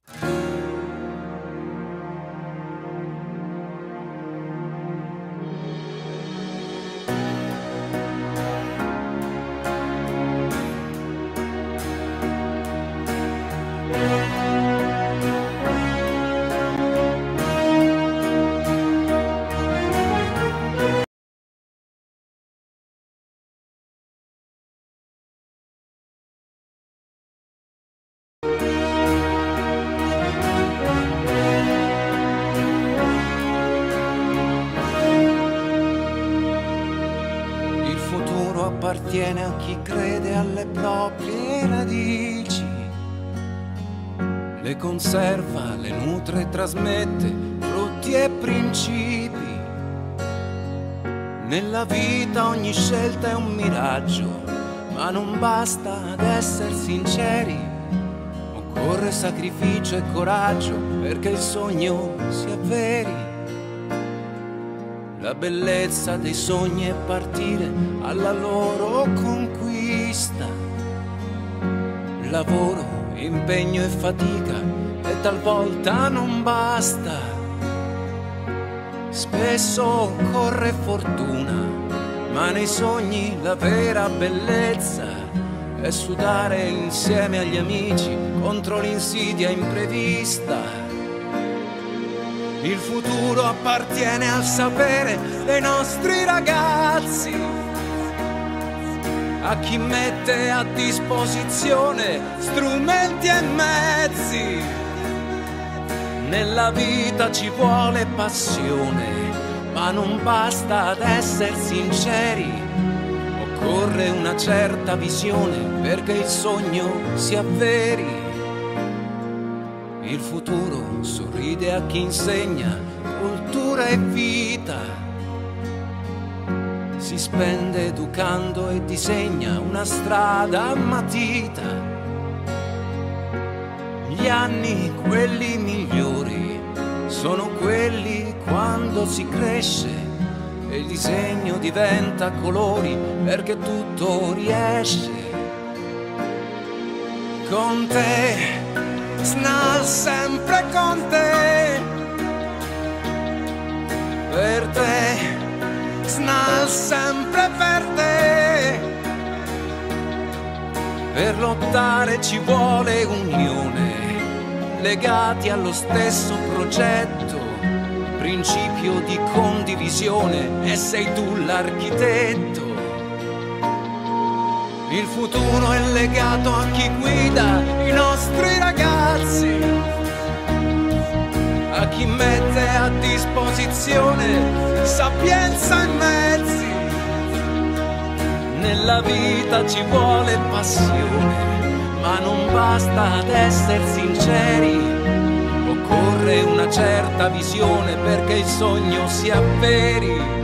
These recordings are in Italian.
Appartiene a chi crede alle proprie radici, le conserva, le nutre e trasmette frutti e principi. Nella vita ogni scelta è un miraggio, ma non basta ad essere sinceri, occorre sacrificio e coraggio perché il sogno si avveri. La bellezza dei sogni è partire alla loro conquista. Lavoro, impegno e fatica e talvolta non basta. Spesso occorre fortuna, ma nei sogni la vera bellezza è sudare insieme agli amici contro l'insidia imprevista. Il futuro appartiene al sapere dei nostri ragazzi, a chi mette a disposizione strumenti e mezzi. Nella vita ci vuole passione, ma non basta ad essere sinceri, occorre una certa visione perché il sogno si avveri. Il futuro sorride a chi insegna cultura e vita, si spende educando e disegna una strada a matita. Gli anni, quelli migliori, sono quelli quando si cresce e il disegno diventa colori perché tutto riesce. Con te Snal, sempre con te, per te, Snal, sempre per te. Per lottare ci vuole unione, legati allo stesso progetto, principio di condivisione e sei tu l'architetto. Il futuro è legato a chi guida i nostri ragazzi, a chi mette a disposizione sapienza e mezzi. Nella vita ci vuole passione, ma non basta ad essere sinceri, occorre una certa visione perché il sogno si avveri.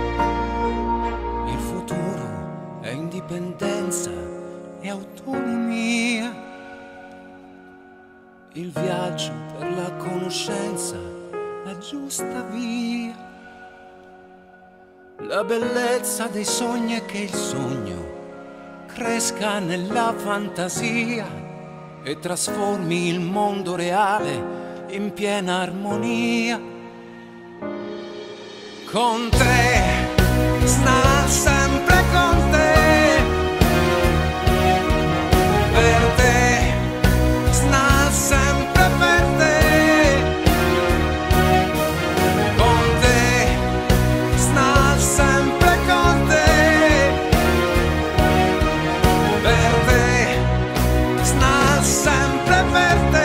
E autonomia, il viaggio per la conoscenza, la giusta via. La bellezza dei sogni è che il sogno cresca nella fantasia e trasformi il mondo reale in piena armonia. Con te, Snal, sempre con te. Per te, Snal, sempre per te. Con te, Snal, sempre con te. Per te, Snal, sempre per te.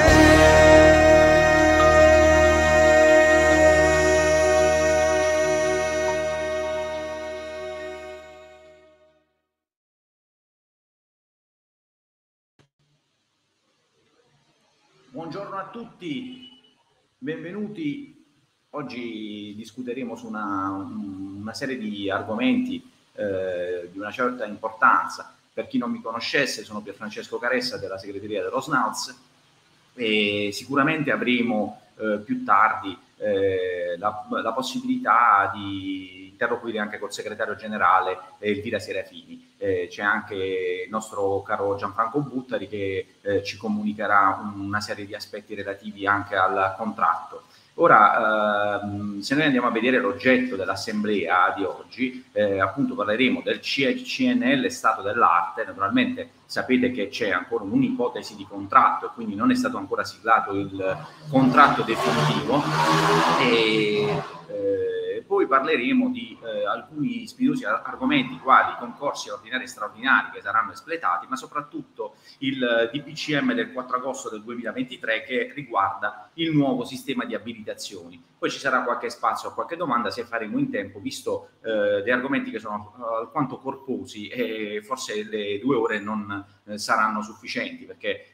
Buongiorno a tutti, benvenuti. Oggi discuteremo su una serie di argomenti di una certa importanza. Per chi non mi conoscesse, sono Pierfrancesco Caressa della segreteria dello SNALS e sicuramente avremo più tardi la possibilità di interloquire anche col segretario generale Elvira Serafini. C'è anche il nostro caro Gianfranco Buttari che ci comunicherà una serie di aspetti relativi anche al contratto. Ora, se noi andiamo a vedere l'oggetto dell'assemblea di oggi, appunto parleremo del CNL stato dell'arte. Naturalmente sapete che c'è ancora un'ipotesi di contratto e quindi non è stato ancora siglato il contratto definitivo, e poi parleremo di alcuni spinosi argomenti quali i concorsi ordinari e straordinari che saranno espletati, ma soprattutto il DPCM del 4 agosto del 2023 che riguarda il nuovo sistema di abilitazioni. Poi ci sarà qualche spazio a qualche domanda se faremo in tempo, visto degli argomenti che sono alquanto corposi e forse le 2 ore non saranno sufficienti, perché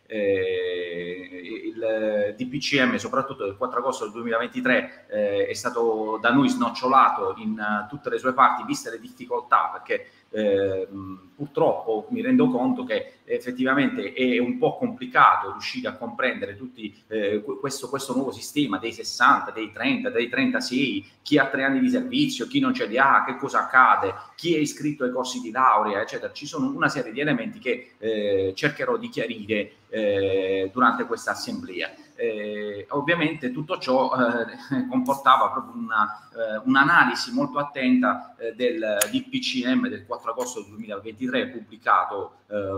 il DPCM soprattutto del 4 agosto del 2023 è stato da noi snocciolato in tutte le sue parti, viste le difficoltà, perché purtroppo mi rendo conto che effettivamente è un po' complicato riuscire a comprendere tutti questo nuovo sistema dei 60, dei 30, dei 36, chi ha 3 anni di servizio, chi non ce li ha, che cosa accade, chi è iscritto ai corsi di laurea, eccetera. Ci sono una serie di elementi che cercherò di chiarire durante questa assemblea. Ovviamente tutto ciò comportava proprio un'analisi molto attenta del DPCM del 4 agosto 2023 pubblicato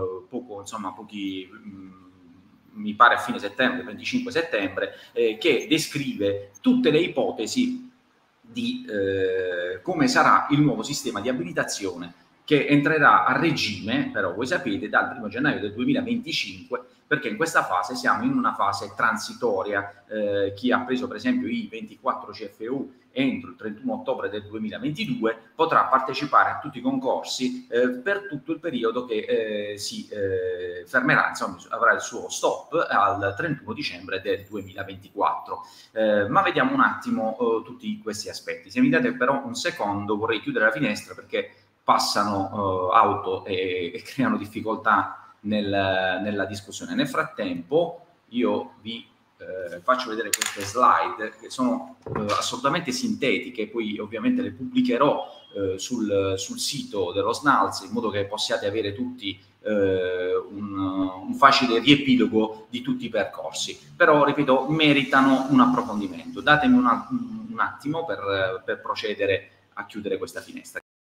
mi pare a fine settembre, 25 settembre, che descrive tutte le ipotesi di come sarà il nuovo sistema di abilitazione che entrerà a regime, però voi sapete, dal 1 gennaio del 2025, perché in questa fase siamo in una fase transitoria. Chi ha preso per esempio i 24 CFU entro il 31 ottobre del 2022 potrà partecipare a tutti i concorsi per tutto il periodo che si fermerà, insomma avrà il suo stop al 31 dicembre del 2024. Ma vediamo un attimo tutti questi aspetti. Se mi date però un secondo vorrei chiudere la finestra perché passano auto e creano difficoltà nella discussione. Nel frattempo io vi faccio vedere queste slide che sono assolutamente sintetiche, poi ovviamente le pubblicherò sul sito dello SNALS in modo che possiate avere tutti un facile riepilogo di tutti i percorsi, però ripeto meritano un approfondimento. Datemi un attimo per procedere a chiudere questa finestra.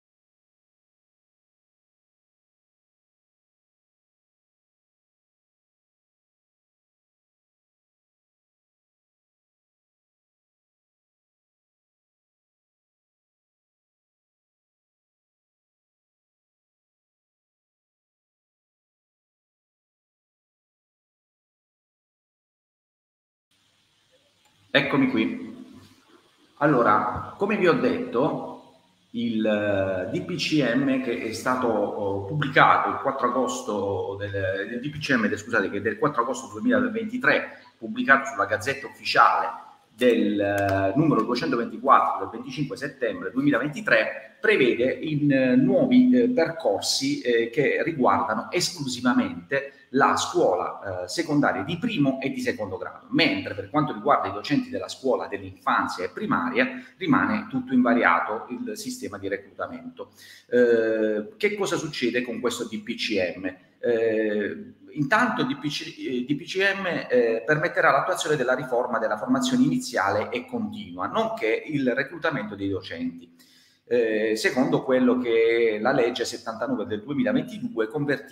Eccomi qui. Allora, come vi ho detto, il DPCM che è stato pubblicato il 4 agosto del DPCM, scusate, che è del 4 agosto 2023, pubblicato sulla Gazzetta Ufficiale del numero 224 del 25 settembre 2023, prevede in nuovi percorsi che riguardano esclusivamente la scuola secondaria di primo e di secondo grado, mentre per quanto riguarda i docenti della scuola dell'infanzia e primaria rimane tutto invariato il sistema di reclutamento. Che cosa succede con questo DPCM? Intanto il DPCM permetterà l'attuazione della riforma della formazione iniziale e continua, nonché il reclutamento dei docenti. Secondo quello che la legge 79 del 2022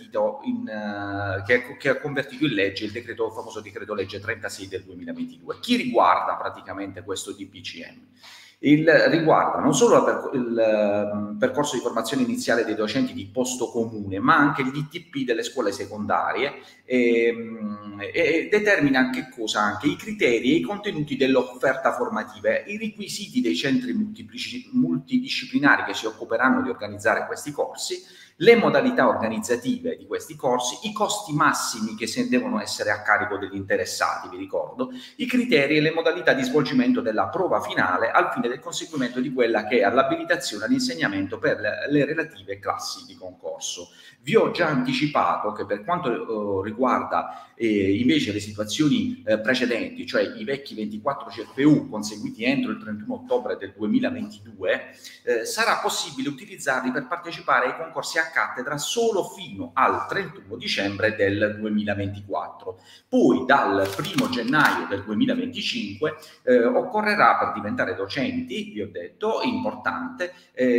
che ha convertito in legge il famoso decreto legge 36 del 2022. Chi riguarda praticamente questo DPCM? Riguarda non solo il percorso di formazione iniziale dei docenti di posto comune, ma anche gli ITP delle scuole secondarie e determina che cosa? Anche i criteri e i contenuti dell'offerta formativa, i requisiti dei centri multidisciplinari che si occuperanno di organizzare questi corsi, le modalità organizzative di questi corsi, i costi massimi che devono essere a carico degli interessati, vi ricordo, i criteri e le modalità di svolgimento della prova finale al fine del conseguimento di quella che è l'abilitazione all'insegnamento per le relative classi di concorso. Vi ho già anticipato che per quanto riguarda invece le situazioni precedenti, cioè i vecchi 24 CFU conseguiti entro il 31 ottobre del 2022, sarà possibile utilizzarli per partecipare ai concorsi a cattedra solo fino al 31 dicembre del 2024. Poi dal 1 gennaio del 2025 occorrerà, per diventare docenti, vi ho detto, è importante,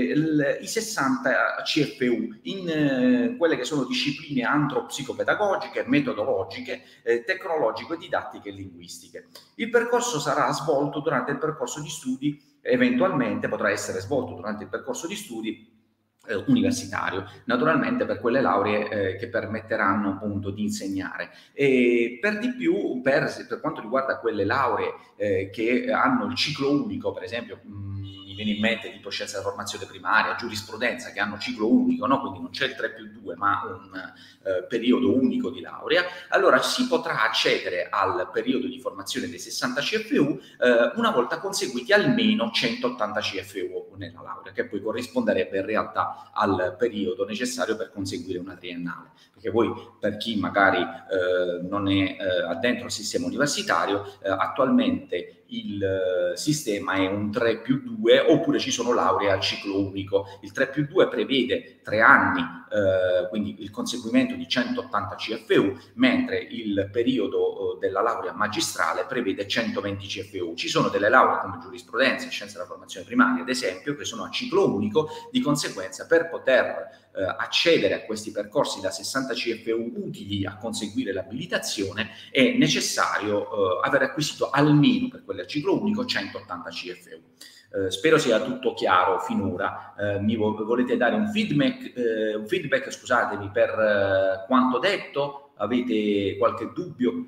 i 60 CFU in quelle che sono discipline antropsicopedagogiche, metodologiche, tecnologiche, didattiche e linguistiche. Il percorso sarà svolto durante il percorso di studi, eventualmente potrà essere svolto durante il percorso di studi universitario, naturalmente per quelle lauree che permetteranno appunto di insegnare. E per di più, per quanto riguarda quelle lauree che hanno il ciclo unico, per esempio mi viene in mente tipo scienza della formazione primaria, giurisprudenza, che hanno ciclo unico, no? Quindi non c'è il 3+2 ma un periodo unico di laurea, allora si potrà accedere al periodo di formazione dei 60 CFU una volta conseguiti almeno 180 CFU nella laurea, che poi corrisponderebbe in realtà al periodo necessario per conseguire una triennale. Perché poi, per chi magari non è addentro al sistema universitario, attualmente il sistema è un 3+2, oppure ci sono lauree al ciclo unico. Il 3+2 prevede 3 anni, quindi il conseguimento di 180 CFU, mentre il periodo della laurea magistrale prevede 120 CFU. Ci sono delle lauree come giurisprudenza e scienza della formazione primaria, ad esempio, che sono a ciclo unico. Di conseguenza, per poter accedere a questi percorsi da 60 CFU utili a conseguire l'abilitazione, è necessario aver acquisito almeno, per quelle a ciclo unico, 180 CFU. Spero sia tutto chiaro finora. Mi volete dare un feedback, scusatemi, per quanto detto? Avete qualche dubbio?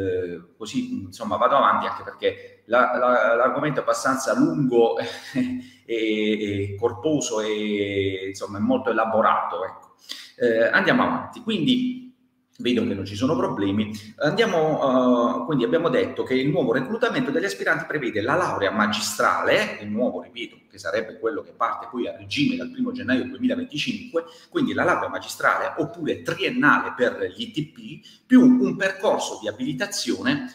Così insomma vado avanti, anche perché l'argomento è abbastanza lungo e corposo e insomma è molto elaborato, ecco. Andiamo avanti. Quindi vedo che non ci sono problemi. Quindi abbiamo detto che il nuovo reclutamento degli aspiranti prevede la laurea magistrale, il nuovo, ripeto, che sarebbe quello che parte poi a regime dal 1 gennaio 2025, quindi la laurea magistrale oppure triennale per gli ITP, più un percorso di abilitazione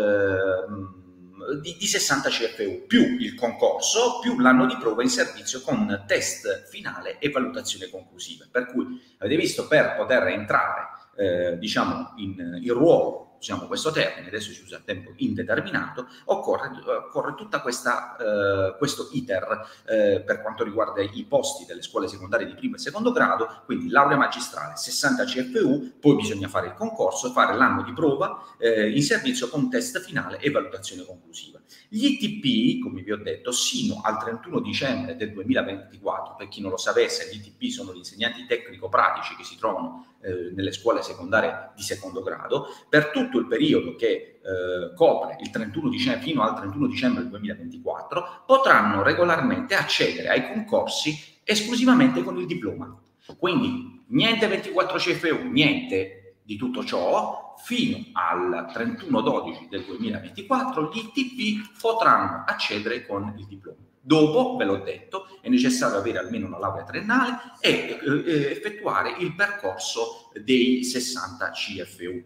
di 60 CFU, più il concorso, più l'anno di prova in servizio con test finale e valutazione conclusiva. Per cui, avete visto, per poter entrare diciamo in ruolo, usiamo questo termine, adesso si usa a tempo indeterminato, occorre tutta questo iter per quanto riguarda i posti delle scuole secondarie di primo e secondo grado, quindi laurea magistrale, 60 CFU, poi bisogna fare il concorso, fare l'anno di prova in servizio con test finale e valutazione conclusiva. Gli ITP, come vi ho detto, sino al 31 dicembre del 2024, per chi non lo sapesse, gli ITP sono gli insegnanti tecnico-pratici che si trovano nelle scuole secondarie di secondo grado, per tutto il periodo che copre il 31 dicembre, fino al 31 dicembre del 2024, potranno regolarmente accedere ai concorsi esclusivamente con il diploma. Quindi niente 24 CFU, niente di tutto ciò. Fino al 31/12 del 2024 gli ITP potranno accedere con il diploma. Dopo, ve l'ho detto, è necessario avere almeno una laurea triennale e effettuare il percorso dei 60 CFU.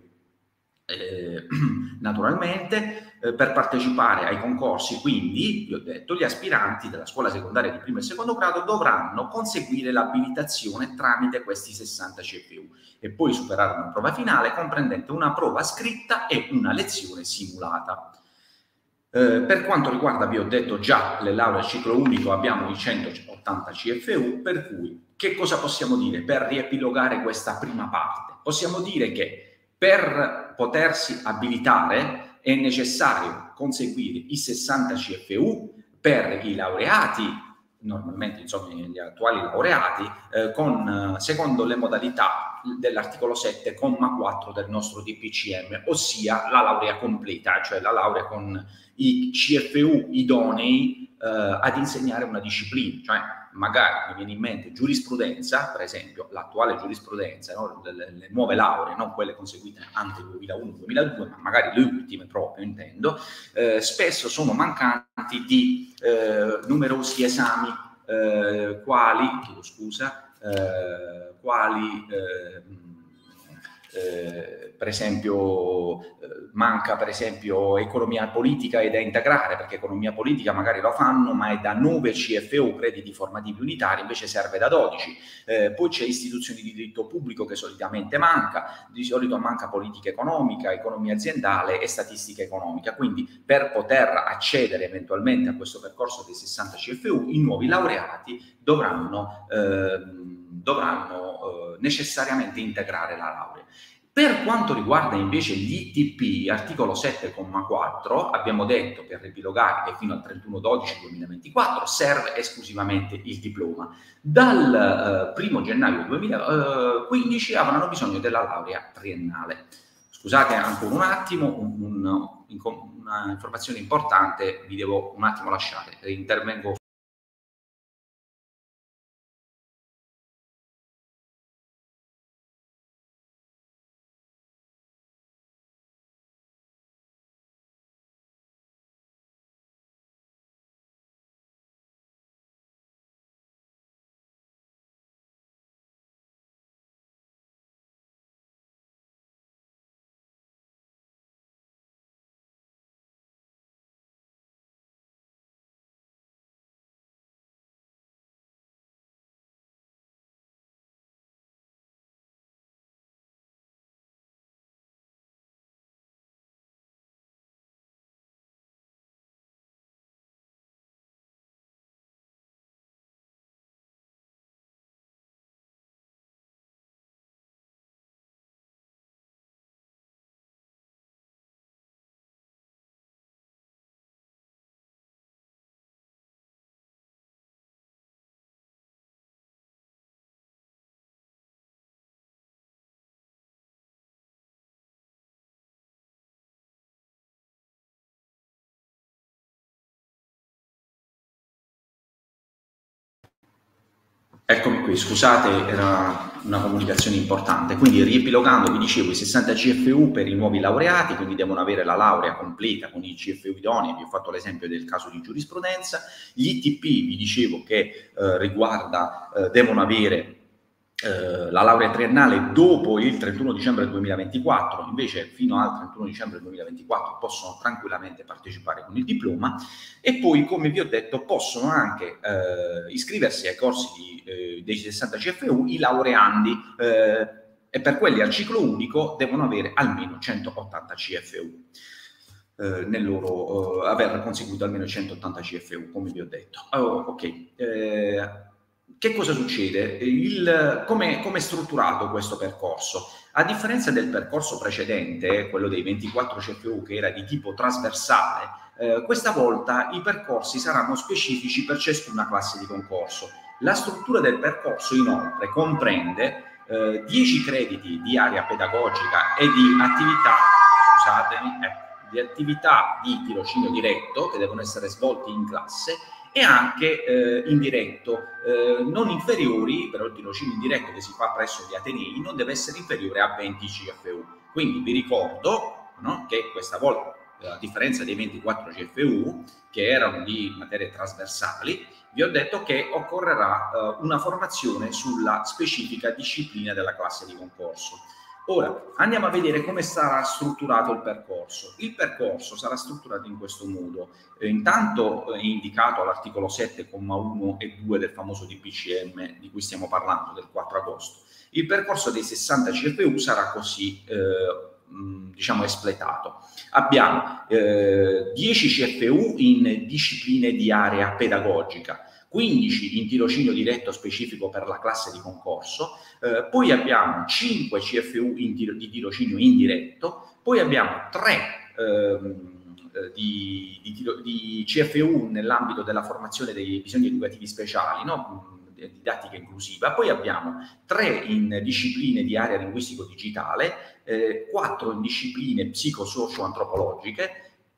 Naturalmente, per partecipare ai concorsi, quindi, vi ho detto, gli aspiranti della scuola secondaria di primo e secondo grado dovranno conseguire l'abilitazione tramite questi 60 CFU e poi superare una prova finale comprendente una prova scritta e una lezione simulata. Per quanto riguarda, vi ho detto già, le lauree a ciclo unico, abbiamo i 180 CFU, per cui che cosa possiamo dire per riepilogare questa prima parte? Possiamo dire che per potersi abilitare è necessario conseguire i 60 CFU per i laureati, normalmente insomma gli attuali laureati, secondo le modalità dell'articolo 7, comma 4 del nostro DPCM, ossia la laurea completa, cioè la laurea con i CFU idonei ad insegnare una disciplina, cioè magari mi viene in mente giurisprudenza, per esempio, l'attuale giurisprudenza, no? le nuove lauree, non quelle conseguite anche nel 2001-2002, ma magari le ultime proprio, intendo, spesso sono mancanti di numerosi esami, quali per esempio manca per esempio economia politica ed da integrare, perché economia politica magari lo fanno ma è da 9 CFU, crediti formativi unitari, invece serve da 12. Poi c'è istituzioni di diritto pubblico che solitamente manca, di solito manca politica economica, economia aziendale e statistica economica. Quindi per poter accedere eventualmente a questo percorso dei 60 CFU i nuovi laureati dovranno necessariamente integrare la laurea. Per quanto riguarda invece gli ITP, articolo 7,4, abbiamo detto, per riepilogare, che fino al 31/12/2024 serve esclusivamente il diploma. Dal 1 gennaio 2015 avranno bisogno della laurea triennale. Scusate ancora un attimo, una informazione importante vi devo un attimo lasciare, intervengo. Eccomi qui, scusate, era una comunicazione importante. Quindi riepilogando, vi dicevo, i 60 CFU per i nuovi laureati, quindi devono avere la laurea completa con i CFU idonei, vi ho fatto l'esempio del caso di giurisprudenza. Gli ITP, vi dicevo che devono avere la laurea triennale dopo il 31 dicembre 2024, invece fino al 31 dicembre 2024 possono tranquillamente partecipare con il diploma, e poi, come vi ho detto, possono anche iscriversi ai corsi dei 60 CFU i laureandi, e per quelli al ciclo unico devono avere almeno 180 CFU. Aver conseguito almeno 180 CFU, come vi ho detto. Che cosa succede? Come è strutturato questo percorso? A differenza del percorso precedente, quello dei 24 CFU che era di tipo trasversale, questa volta i percorsi saranno specifici per ciascuna classe di concorso. La struttura del percorso inoltre comprende 10 crediti di area pedagogica e di attività di tirocinio diretto che devono essere svolti in classe, e anche indiretto, non inferiori, però il tirocinio indiretto che si fa presso gli atenei non deve essere inferiore a 20 CFU. Quindi vi ricordo, no, che questa volta, a differenza dei 24 CFU che erano di materie trasversali, vi ho detto che occorrerà una formazione sulla specifica disciplina della classe di concorso. Ora andiamo a vedere come sarà strutturato il percorso. Il percorso sarà strutturato in questo modo. Intanto è indicato all'articolo 7,1 e 2 del famoso DPCM di cui stiamo parlando, del 4 agosto. Il percorso dei 60 CFU sarà così espletato. Abbiamo 10 CFU in discipline di area pedagogica, 15 in tirocinio diretto specifico per la classe di concorso, poi abbiamo 5 CFU di tirocinio indiretto, poi abbiamo 3 di CFU nell'ambito della formazione dei bisogni educativi speciali, no? Didattica inclusiva, poi abbiamo 3 in discipline di area linguistico-digitale, 4 in discipline psicosocio-antropologiche,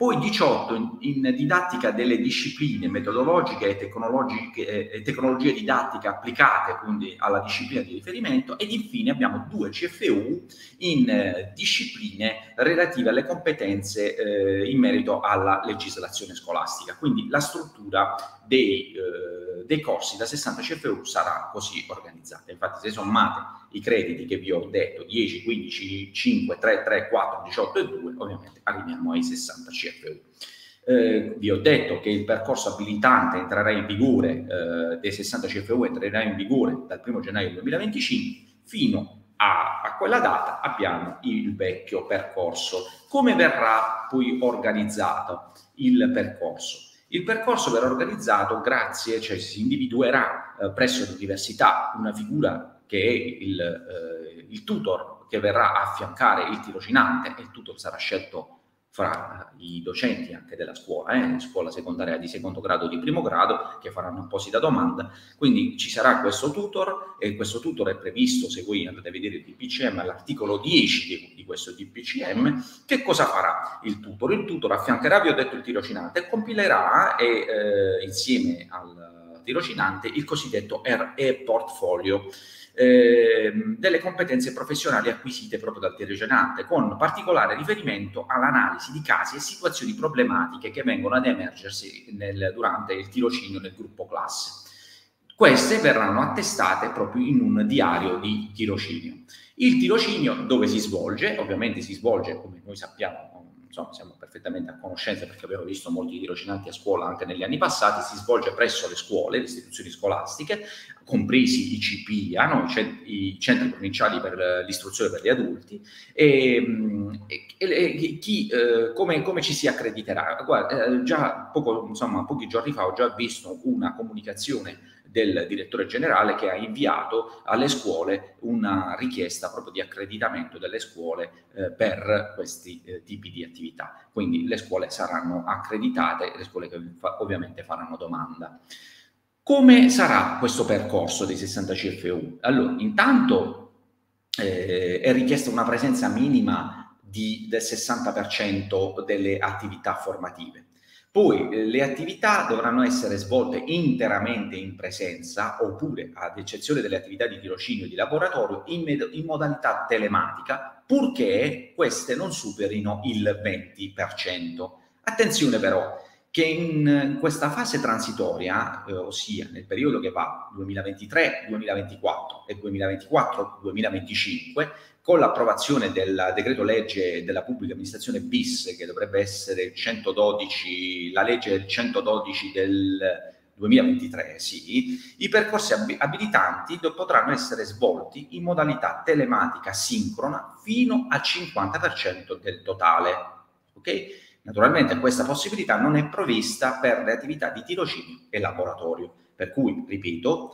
poi 18 in didattica delle discipline metodologiche e tecnologie didattiche applicate quindi alla disciplina di riferimento, ed infine abbiamo 2 CFU in discipline relative alle competenze in merito alla legislazione scolastica. Quindi la struttura dei corsi da 60 CFU sarà così organizzata. Infatti, se sommate i crediti che vi ho detto, 10, 15, 5, 3, 3, 4, 18 e 2, ovviamente arriviamo ai 60 CFU. Vi ho detto che il percorso abilitante entrerà in vigore, dei 60 CFU entrerà in vigore dal 1 gennaio 2025, fino a quella data abbiamo il vecchio percorso. Come verrà poi organizzato il percorso? Il percorso verrà organizzato cioè si individuerà presso l'università una figura che è il tutor che verrà a affiancare il tirocinante, e il tutor sarà scelto fra i docenti anche della scuola secondaria di secondo grado o di primo grado, che faranno apposita domanda. Quindi ci sarà questo tutor, e questo tutor è previsto, se voi andate a vedere il DPCM, all'articolo 10 di questo DPCM. Che cosa farà il tutor? Il tutor affiancherà, vi ho detto, il tirocinante e compilerà insieme al tirocinante il cosiddetto e-portfolio delle competenze professionali acquisite proprio dal tirocinante, con particolare riferimento all'analisi di casi e situazioni problematiche che vengono ad emergersi durante il tirocinio nel gruppo classe. Queste verranno attestate proprio in un diario di tirocinio. Il tirocinio dove si svolge? Ovviamente si svolge, come noi sappiamo, insomma, siamo perfettamente a conoscenza perché abbiamo visto molti tirocinanti a scuola anche negli anni passati, si svolge presso le scuole, le istituzioni scolastiche, compresi i CPIA, i centri provinciali per l'istruzione per gli adulti, come ci si accrediterà? Guarda, già pochi giorni fa ho già visto una comunicazione del direttore generale che ha inviato alle scuole una richiesta proprio di accreditamento delle scuole per questi tipi di attività. Quindi le scuole saranno accreditate, le scuole che ovviamente faranno domanda. Come sarà questo percorso dei 60 CFU? Allora, intanto è richiesta una presenza minima del 60% delle attività formative. Poi le attività dovranno essere svolte interamente in presenza, oppure, ad eccezione delle attività di tirocinio e di laboratorio, in modalità telematica, purché queste non superino il 20%. Attenzione però, che in questa fase transitoria, ossia nel periodo che va 2023-2024 e 2024-2025, con l'approvazione del decreto legge della pubblica amministrazione bis, che dovrebbe essere il 112, la legge 112 del 2023, sì, i percorsi abilitanti potranno essere svolti in modalità telematica sincrona fino al 50% del totale. Ok? Naturalmente questa possibilità non è provvista per le attività di tirocinio e laboratorio, per cui, ripeto,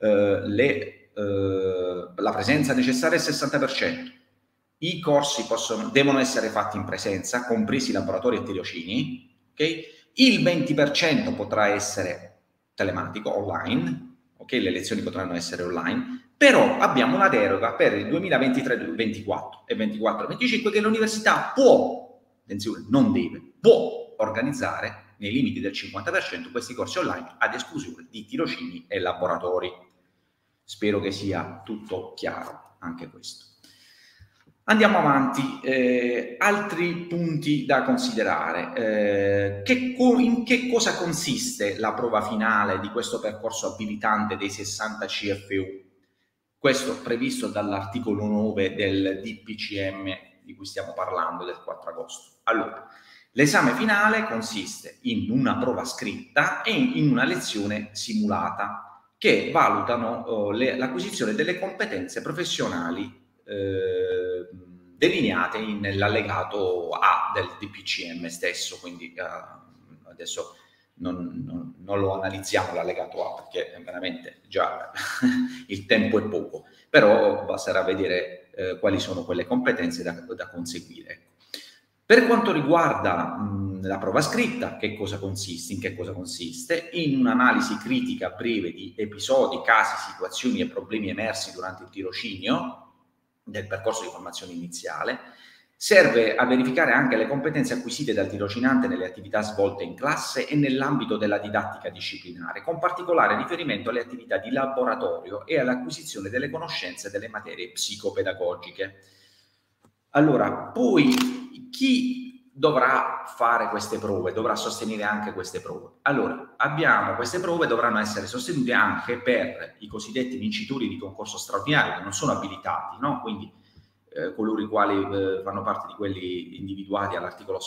la presenza necessaria è il 60%, i corsi devono essere fatti in presenza, compresi laboratori e tirocini, okay? Il 20% potrà essere telematico, online, okay? Le lezioni potranno essere online, però abbiamo una deroga per il 2023-24 e 24-25 che l'università può, attenzione, non deve, può organizzare nei limiti del 50% questi corsi online ad esclusione di tirocini e laboratori. Spero che sia tutto chiaro anche questo. Andiamo avanti. Altri punti da considerare. In che cosa consiste la prova finale di questo percorso abilitante dei 60 CFU? Questo previsto dall'articolo 9 del DPCM di cui stiamo parlando, del 4 agosto. Allora, l'esame finale consiste in una prova scritta e in una lezione simulata che valutano l'acquisizione delle competenze professionali delineate nell'allegato A del DPCM stesso, quindi adesso non lo analizziamo l'allegato A perché veramente già il tempo è poco, però basterà vedere quali sono quelle competenze da conseguire. Ecco. Per quanto riguarda la prova scritta, in che cosa consiste? In un'analisi critica breve di episodi, casi, situazioni e problemi emersi durante il tirocinio del percorso di formazione iniziale, Serve a verificare anche le competenze acquisite dal tirocinante nelle attività svolte in classe e nell'ambito della didattica disciplinare, con particolare riferimento alle attività di laboratorio e all'acquisizione delle conoscenze delle materie psicopedagogiche. Allora, poi chi dovrà fare queste prove? Dovrà sostenere anche queste prove. Allora, queste prove dovranno essere sostenute anche per i cosiddetti vincitori di concorso straordinario, che non sono abilitati, no? Quindi coloro i quali fanno parte di quelli individuati all'articolo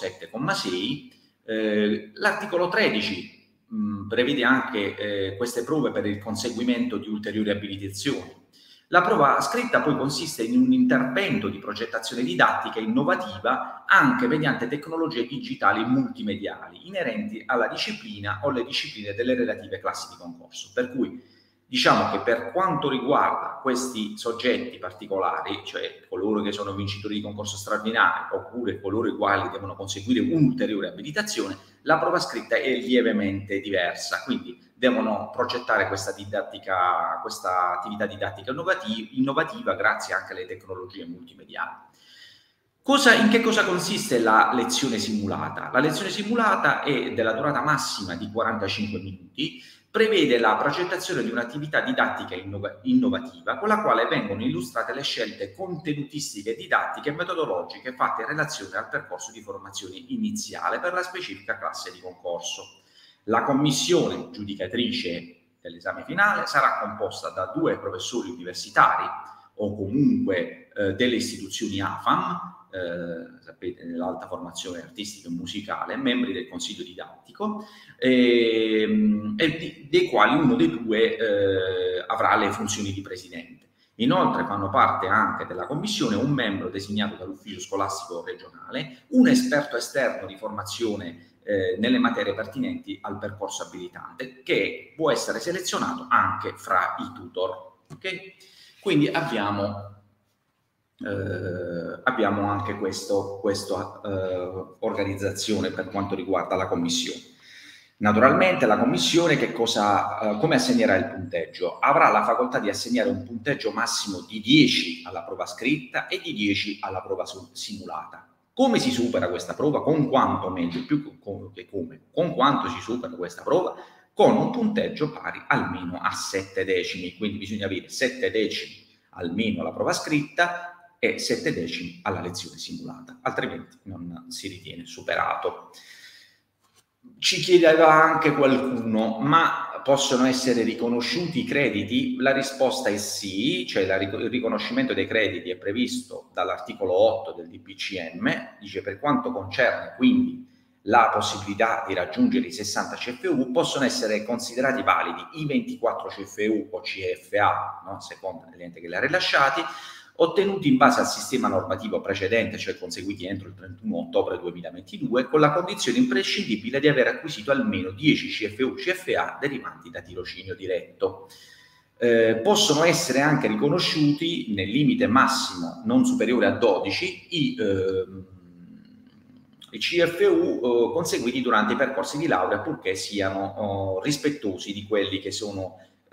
7,6. L'articolo 13 prevede anche queste prove per il conseguimento di ulteriori abilitazioni. La prova scritta poi consiste in un intervento di progettazione didattica innovativa anche mediante tecnologie digitali multimediali inerenti alla disciplina o alle discipline delle relative classi di concorso. Per cui diciamo che per quanto riguarda questi soggetti particolari, cioè coloro che sono vincitori di concorso straordinario oppure coloro i quali devono conseguire un'ulteriore abilitazione, la prova scritta è lievemente diversa, quindi devono progettare questa attività didattica innovativa grazie anche alle tecnologie multimediali. In che cosa consiste la lezione simulata? La lezione simulata è della durata massima di 45 minuti, prevede la progettazione di un'attività didattica innovativa con la quale vengono illustrate le scelte contenutistiche, didattiche e metodologiche fatte in relazione al percorso di formazione iniziale per la specifica classe di concorso. La commissione giudicatrice dell'esame finale sarà composta da 2 professori universitari o comunque delle istituzioni AFAM, sapete, nell'alta formazione artistica e musicale, membri del consiglio didattico, dei quali uno dei 2 avrà le funzioni di presidente. Inoltre fanno parte anche della commissione un membro designato dall'ufficio scolastico regionale, un esperto esterno di formazione nelle materie pertinenti al percorso abilitante, che può essere selezionato anche fra i tutor. Okay? Quindi abbiamo anche questa organizzazione per quanto riguarda la commissione. Naturalmente la commissione come assegnerà il punteggio? Avrà la facoltà di assegnare un punteggio massimo di 10 alla prova scritta e di 10 alla prova simulata. Come si supera questa prova? Con quanto meglio, con quanto si supera questa prova? Con un punteggio pari almeno a 7 decimi, quindi bisogna avere 7 decimi almeno alla prova scritta e 7 decimi alla lezione simulata, altrimenti non si ritiene superato. Ci chiedeva anche qualcuno, ma possono essere riconosciuti i crediti? La risposta è sì, cioè il riconoscimento dei crediti è previsto dall'articolo 8 del DPCM, dice per quanto concerne quindi la possibilità di raggiungere i 60 CFU, possono essere considerati validi i 24 CFU o CFA, no? Secondo l'ente che li ha rilasciati, ottenuti in base al sistema normativo precedente, cioè conseguiti entro il 31 ottobre 2022, con la condizione imprescindibile di aver acquisito almeno 10 CFU-CFA derivanti da tirocinio diretto. Possono essere anche riconosciuti nel limite massimo non superiore a 12 i CFU conseguiti durante i percorsi di laurea, purché siano rispettosi di quelli che sono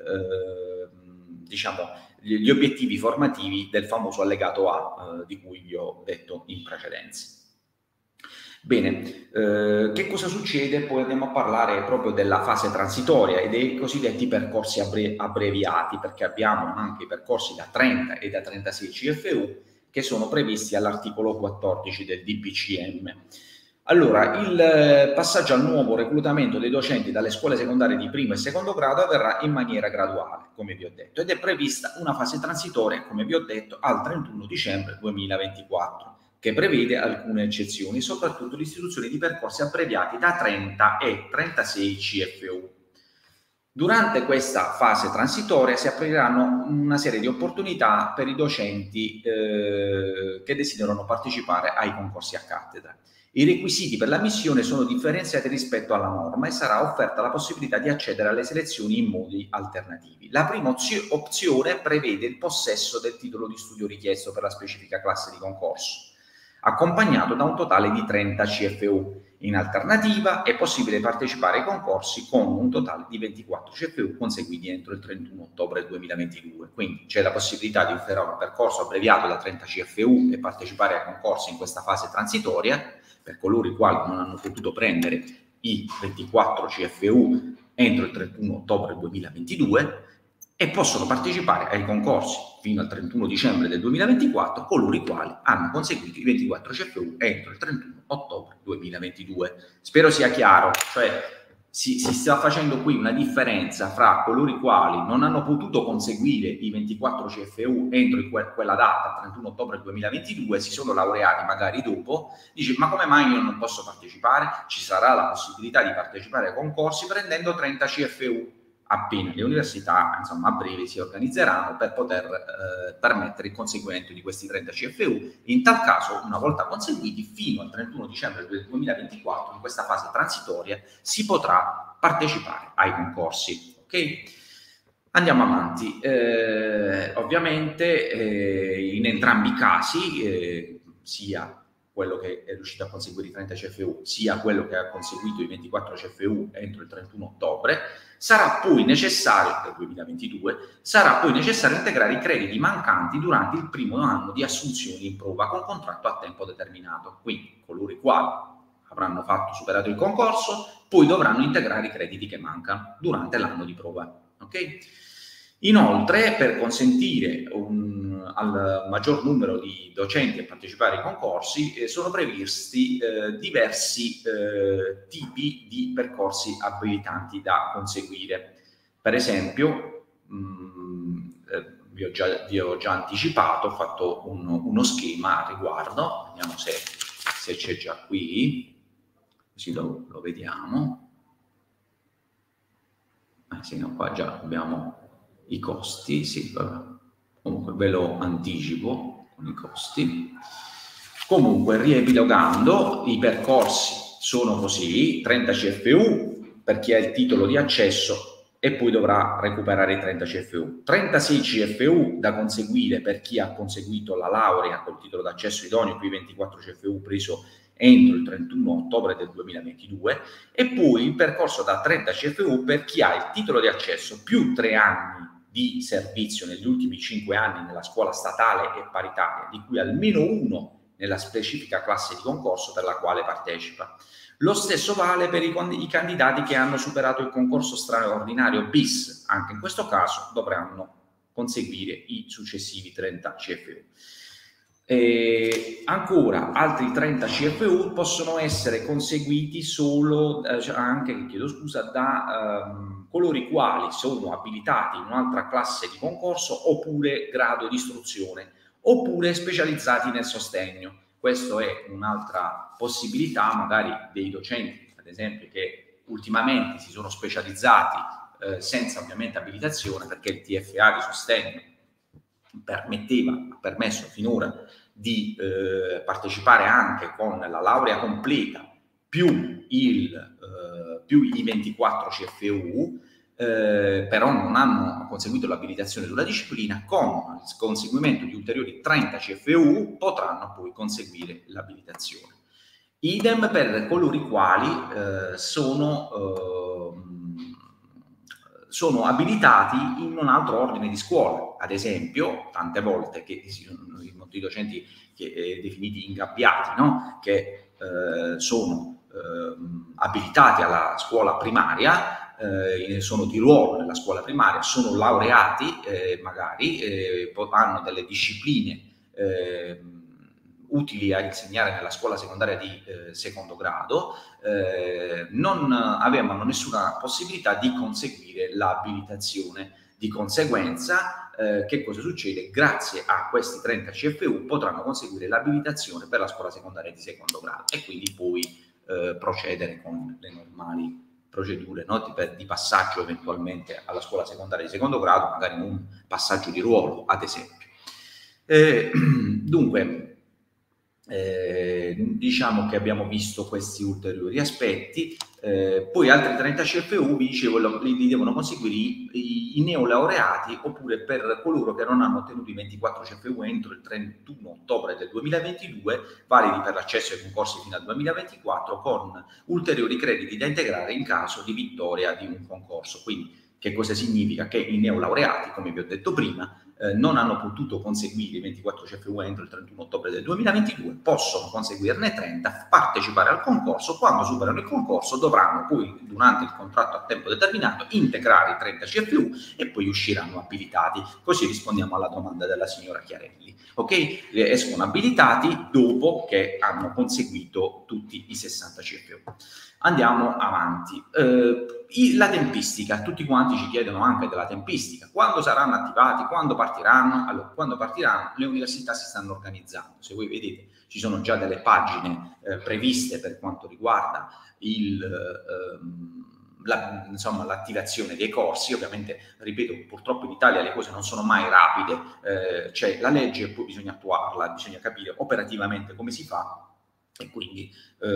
diciamo gli obiettivi formativi del famoso allegato A di cui vi ho detto in precedenza. Bene, che cosa succede? Poi andiamo a parlare proprio della fase transitoria e dei cosiddetti percorsi abbreviati, perché abbiamo anche i percorsi da 30 e da 36 CFU che sono previsti all'articolo 14 del DPCM. Allora, il passaggio al nuovo reclutamento dei docenti dalle scuole secondarie di primo e secondo grado avverrà in maniera graduale, come vi ho detto, ed è prevista una fase transitoria, come vi ho detto, al 31 dicembre 2024, che prevede alcune eccezioni, soprattutto l'istituzione di percorsi abbreviati da 30 e 36 CFU. Durante questa fase transitoria si apriranno una serie di opportunità per i docenti che desiderano partecipare ai concorsi a cattedra. I requisiti per l'ammissione sono differenziati rispetto alla norma e sarà offerta la possibilità di accedere alle selezioni in modi alternativi. La prima opzione prevede il possesso del titolo di studio richiesto per la specifica classe di concorso, accompagnato da un totale di 30 CFU. In alternativa è possibile partecipare ai concorsi con un totale di 24 CFU conseguiti entro il 31 ottobre 2022. Quindi c'è la possibilità di offrire un percorso abbreviato da 30 CFU e partecipare ai concorsi in questa fase transitoria per coloro i quali non hanno potuto prendere i 24 CFU entro il 31 ottobre 2022 e possono partecipare ai concorsi fino al 31 dicembre del 2024 coloro i quali hanno conseguito i 24 CFU entro il 31 ottobre 2022. Spero sia chiaro, cioè si sta facendo qui una differenza fra coloro i quali non hanno potuto conseguire i 24 CFU entro quella data, 31 ottobre 2022, si sono laureati magari dopo, dice ma come mai io non posso partecipare? Ci sarà la possibilità di partecipare ai concorsi prendendo 30 CFU. Appena le università, insomma, a breve si organizzeranno per poter permettere il conseguimento di questi 30 CFU. In tal caso, una volta conseguiti, fino al 31 dicembre del 2024, in questa fase transitoria, si potrà partecipare ai concorsi. Ok? Andiamo avanti. Ovviamente, in entrambi i casi, sia quello che è riuscito a conseguire i 30 CFU, sia quello che ha conseguito i 24 CFU entro il 31 ottobre, sarà poi necessario, del 2022, sarà poi necessario integrare i crediti mancanti durante il primo anno di assunzioni in prova con contratto a tempo determinato. Quindi coloro i quali avranno superato il concorso, poi dovranno integrare i crediti che mancano durante l'anno di prova. Ok? Inoltre, per consentire al maggior numero di docenti a partecipare ai concorsi, sono previsti diversi tipi di percorsi abilitanti da conseguire. Per esempio, vi ho già anticipato, ho fatto uno schema a riguardo, vediamo se c'è già qui, così lo vediamo. Sì, no, qua già abbiamo i costi, sì, vabbè. Comunque ve lo anticipo con i costi. Comunque, riepilogando, i percorsi sono così: 30 CFU per chi ha il titolo di accesso e poi dovrà recuperare i 30 CFU, 36 CFU da conseguire per chi ha conseguito la laurea col titolo d'accesso idoneo, qui 24 CFU preso entro il 31 ottobre del 2022, e poi il percorso da 30 CFU per chi ha il titolo di accesso più 3 anni di servizio negli ultimi 5 anni nella scuola statale e paritaria, di cui almeno uno nella specifica classe di concorso per la quale partecipa. Lo stesso vale per i candidati che hanno superato il concorso straordinario bis. Anche in questo caso dovranno conseguire i successivi 30 CFU. Ancora altri 30 CFU possono essere conseguiti solo da coloro i quali sono abilitati in un'altra classe di concorso oppure grado di istruzione oppure specializzati nel sostegno. Questa è un'altra possibilità magari dei docenti, ad esempio, che ultimamente si sono specializzati senza ovviamente abilitazione, perché il TFA di sostegno ha permesso finora di partecipare anche con la laurea completa più i 24 CFU, però non hanno conseguito l'abilitazione sulla disciplina. Con il conseguimento di ulteriori 30 CFU potranno poi conseguire l'abilitazione. Idem per coloro i quali sono abilitati in un altro ordine di scuola. Ad esempio, tante volte che molti docenti definiti ingabbiati, no? Che sono abilitati alla scuola primaria, sono di ruolo nella scuola primaria, sono laureati magari, hanno delle discipline utili a insegnare nella scuola secondaria di secondo grado, non avevano nessuna possibilità di conseguire l'abilitazione. Di conseguenza, che cosa succede? Grazie a questi 30 CFU potranno conseguire l'abilitazione per la scuola secondaria di secondo grado e quindi poi procedere con le normali procedure, no? di passaggio eventualmente alla scuola secondaria di secondo grado, magari un passaggio di ruolo, ad esempio. Dunque, diciamo che abbiamo visto questi ulteriori aspetti. Poi altri 30 CFU, vi dicevo, li devono conseguire i neolaureati, oppure per coloro che non hanno ottenuto i 24 CFU entro il 31 ottobre del 2022, validi per l'accesso ai concorsi fino al 2024, con ulteriori crediti da integrare in caso di vittoria di un concorso. Quindi che cosa significa? Che i neolaureati, come vi ho detto prima, non hanno potuto conseguire i 24 CFU entro il 31 ottobre del 2022, possono conseguirne 30, partecipare al concorso. Quando superano il concorso dovranno poi, durante il contratto a tempo determinato, integrare i 30 CFU e poi usciranno abilitati. Così rispondiamo alla domanda della signora Chiarelli. Ok? Escono abilitati dopo che hanno conseguito tutti i 60 CFU. Andiamo avanti. La tempistica, tutti quanti ci chiedono anche della tempistica, quando saranno attivati, quando partiranno. Allora, quando partiranno, le università si stanno organizzando. Se voi vedete, ci sono già delle pagine previste per quanto riguarda l'attivazione dei corsi. Ovviamente, ripeto, purtroppo in Italia le cose non sono mai rapide, c'è la legge e poi bisogna attuarla, bisogna capire operativamente come si fa. E quindi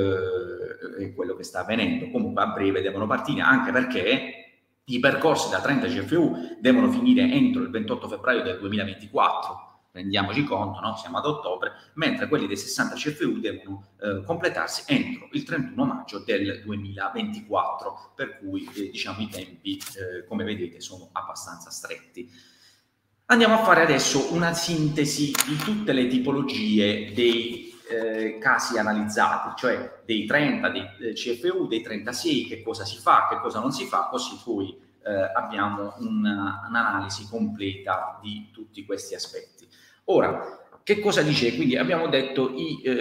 è quello che sta avvenendo. Comunque a breve devono partire, anche perché i percorsi da 30 CFU devono finire entro il 28 febbraio del 2024, rendiamoci conto, no? Siamo ad ottobre, mentre quelli dei 60 CFU devono completarsi entro il 31 maggio del 2024, per cui diciamo i tempi, come vedete, sono abbastanza stretti. Andiamo a fare adesso una sintesi di tutte le tipologie dei casi analizzati, cioè dei 30 dei CFU, dei 36, che cosa si fa, che cosa non si fa, così poi abbiamo un'analisi completa di tutti questi aspetti. Ora, che cosa dice? Quindi abbiamo detto,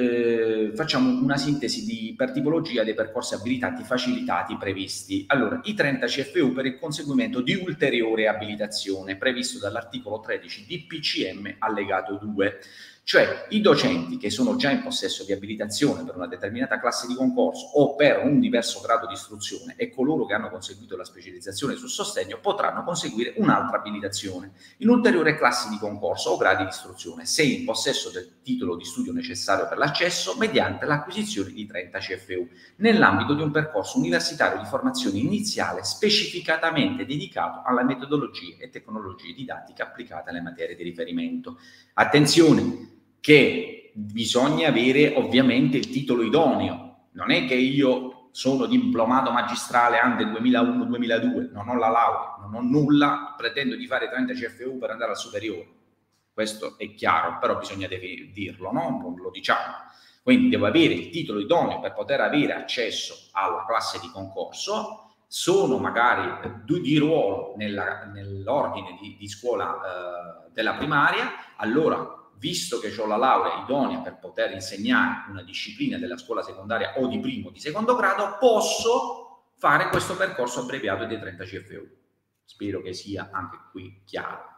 facciamo una sintesi per tipologia dei percorsi abilitanti facilitati previsti. Allora, i 30 CFU per il conseguimento di ulteriore abilitazione previsto dall'articolo 13 di DPCM allegato 2. Cioè i docenti che sono già in possesso di abilitazione per una determinata classe di concorso o per un diverso grado di istruzione e coloro che hanno conseguito la specializzazione sul sostegno potranno conseguire un'altra abilitazione in ulteriore classi di concorso o gradi di istruzione, se in possesso del titolo di studio necessario per l'accesso, mediante l'acquisizione di 30 CFU, nell'ambito di un percorso universitario di formazione iniziale specificatamente dedicato alle metodologie e tecnologie didattiche applicate alle materie di riferimento. Attenzione, che bisogna avere ovviamente il titolo idoneo. Non è che io sono diplomato magistrale ante 2001-2002, non ho la laurea, non ho nulla, pretendo di fare 30 CFU per andare al superiore. Questo è chiaro, però bisogna dirlo, no? Non lo diciamo. Quindi devo avere il titolo idoneo per poter avere accesso alla classe di concorso. Sono magari di ruolo nell'ordine di scuola della primaria, allora, visto che ho la laurea idonea per poter insegnare una disciplina della scuola secondaria o di primo o di secondo grado, posso fare questo percorso abbreviato dei 30 CFU. Spero che sia anche qui chiaro.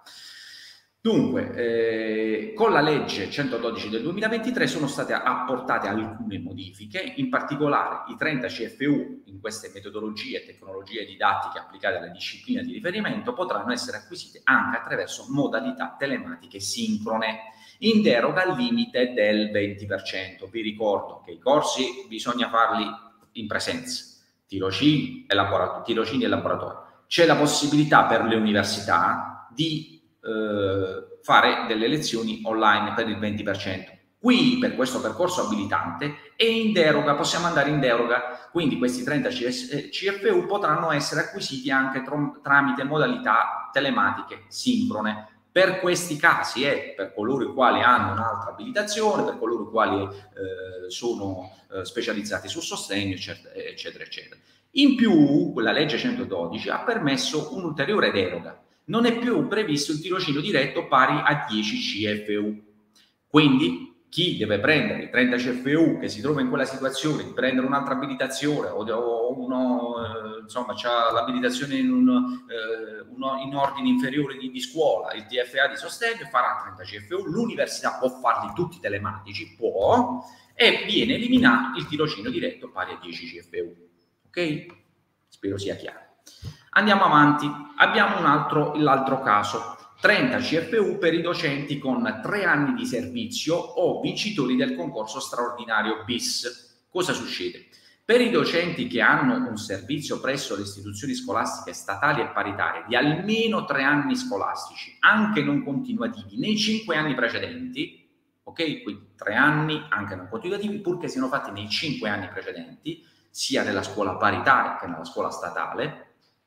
Dunque, con la legge 112 del 2023 sono state apportate alcune modifiche, in particolare i 30 CFU in queste metodologie e tecnologie didattiche applicate alla disciplina di riferimento potranno essere acquisite anche attraverso modalità telematiche sincrone, in deroga al limite del 20%. Vi ricordo che i corsi bisogna farli in presenza, tirocini e laboratorio. C'è la possibilità per le università di fare delle lezioni online per il 20%. Qui, per questo percorso abilitante, è in deroga, possiamo andare in deroga, quindi questi 30 CFU potranno essere acquisiti anche tramite modalità telematiche sincrone. Per questi casi per coloro i quali hanno un'altra abilitazione, per coloro i quali sono specializzati sul sostegno, eccetera, eccetera. In più, la legge 112 ha permesso un'ulteriore deroga. Non è più previsto il tirocinio diretto pari a 10 CFU. Quindi chi deve prendere i 30 CFU, che si trova in quella situazione di prendere un'altra abilitazione o uno insomma ha l'abilitazione in ordine inferiore di scuola, il TFA di sostegno, farà 30 CFU, l'università può farli tutti telematici, può, e viene eliminato il tirocinio diretto pari a 10 CFU. Ok? Spero sia chiaro. Andiamo avanti, abbiamo l'altro caso, 30 CFU per i docenti con 3 anni di servizio o vincitori del concorso straordinario bis. Cosa succede? Per i docenti che hanno un servizio presso le istituzioni scolastiche statali e paritarie di almeno 3 anni scolastici, anche non continuativi, nei 5 anni precedenti, ok? Quindi 3 anni anche non continuativi, purché siano fatti nei 5 anni precedenti, sia nella scuola paritaria che nella scuola statale,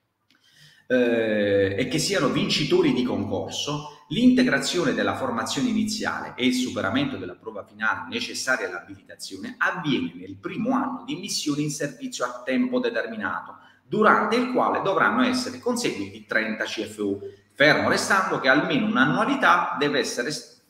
e che siano vincitori di concorso, l'integrazione della formazione iniziale e il superamento della prova finale necessaria all'abilitazione avviene nel primo anno di immissione in servizio a tempo determinato, durante il quale dovranno essere conseguiti 30 CFU, fermo restando che almeno un'annualità deve essere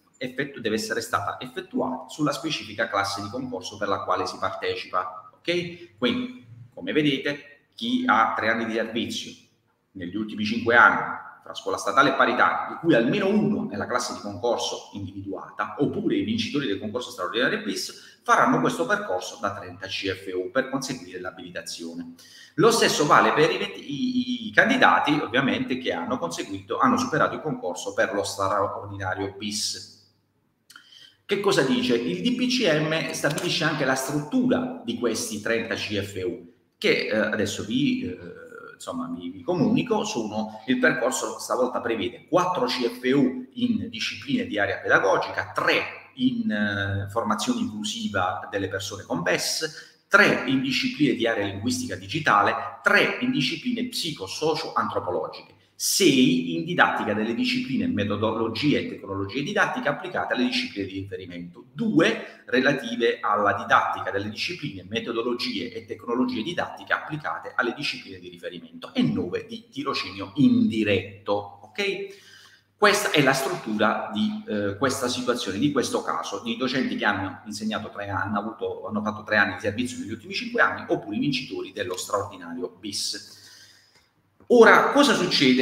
stata effettuata sulla specifica classe di concorso per la quale si partecipa. Ok? Quindi, come vedete, chi ha 3 anni di servizio negli ultimi 5 anni fra scuola statale e paritaria, di cui almeno uno nella classe di concorso individuata, oppure i vincitori del concorso straordinario bis, faranno questo percorso da 30 CFU per conseguire l'abilitazione. Lo stesso vale per i candidati, ovviamente, che hanno superato il concorso per lo straordinario bis. Che cosa dice? Il DPCM stabilisce anche la struttura di questi 30 CFU, che adesso vi comunico. Il percorso stavolta prevede 4 CFU in discipline di area pedagogica, 3 in formazione inclusiva delle persone con BES, 3 in discipline di area linguistica digitale, 3 in discipline psico-socio-antropologiche, 6 in didattica delle discipline metodologie e tecnologie didattiche applicate alle discipline di riferimento, 2 relative alla didattica delle discipline metodologie e tecnologie didattiche applicate alle discipline di riferimento e 9 di tirocinio indiretto. Ok? Questa è la struttura di questa situazione, di questo caso, di docenti che hanno insegnato 3 anni, hanno fatto 3 anni di servizio negli ultimi 5 anni, oppure i vincitori dello straordinario bis. Ora, cosa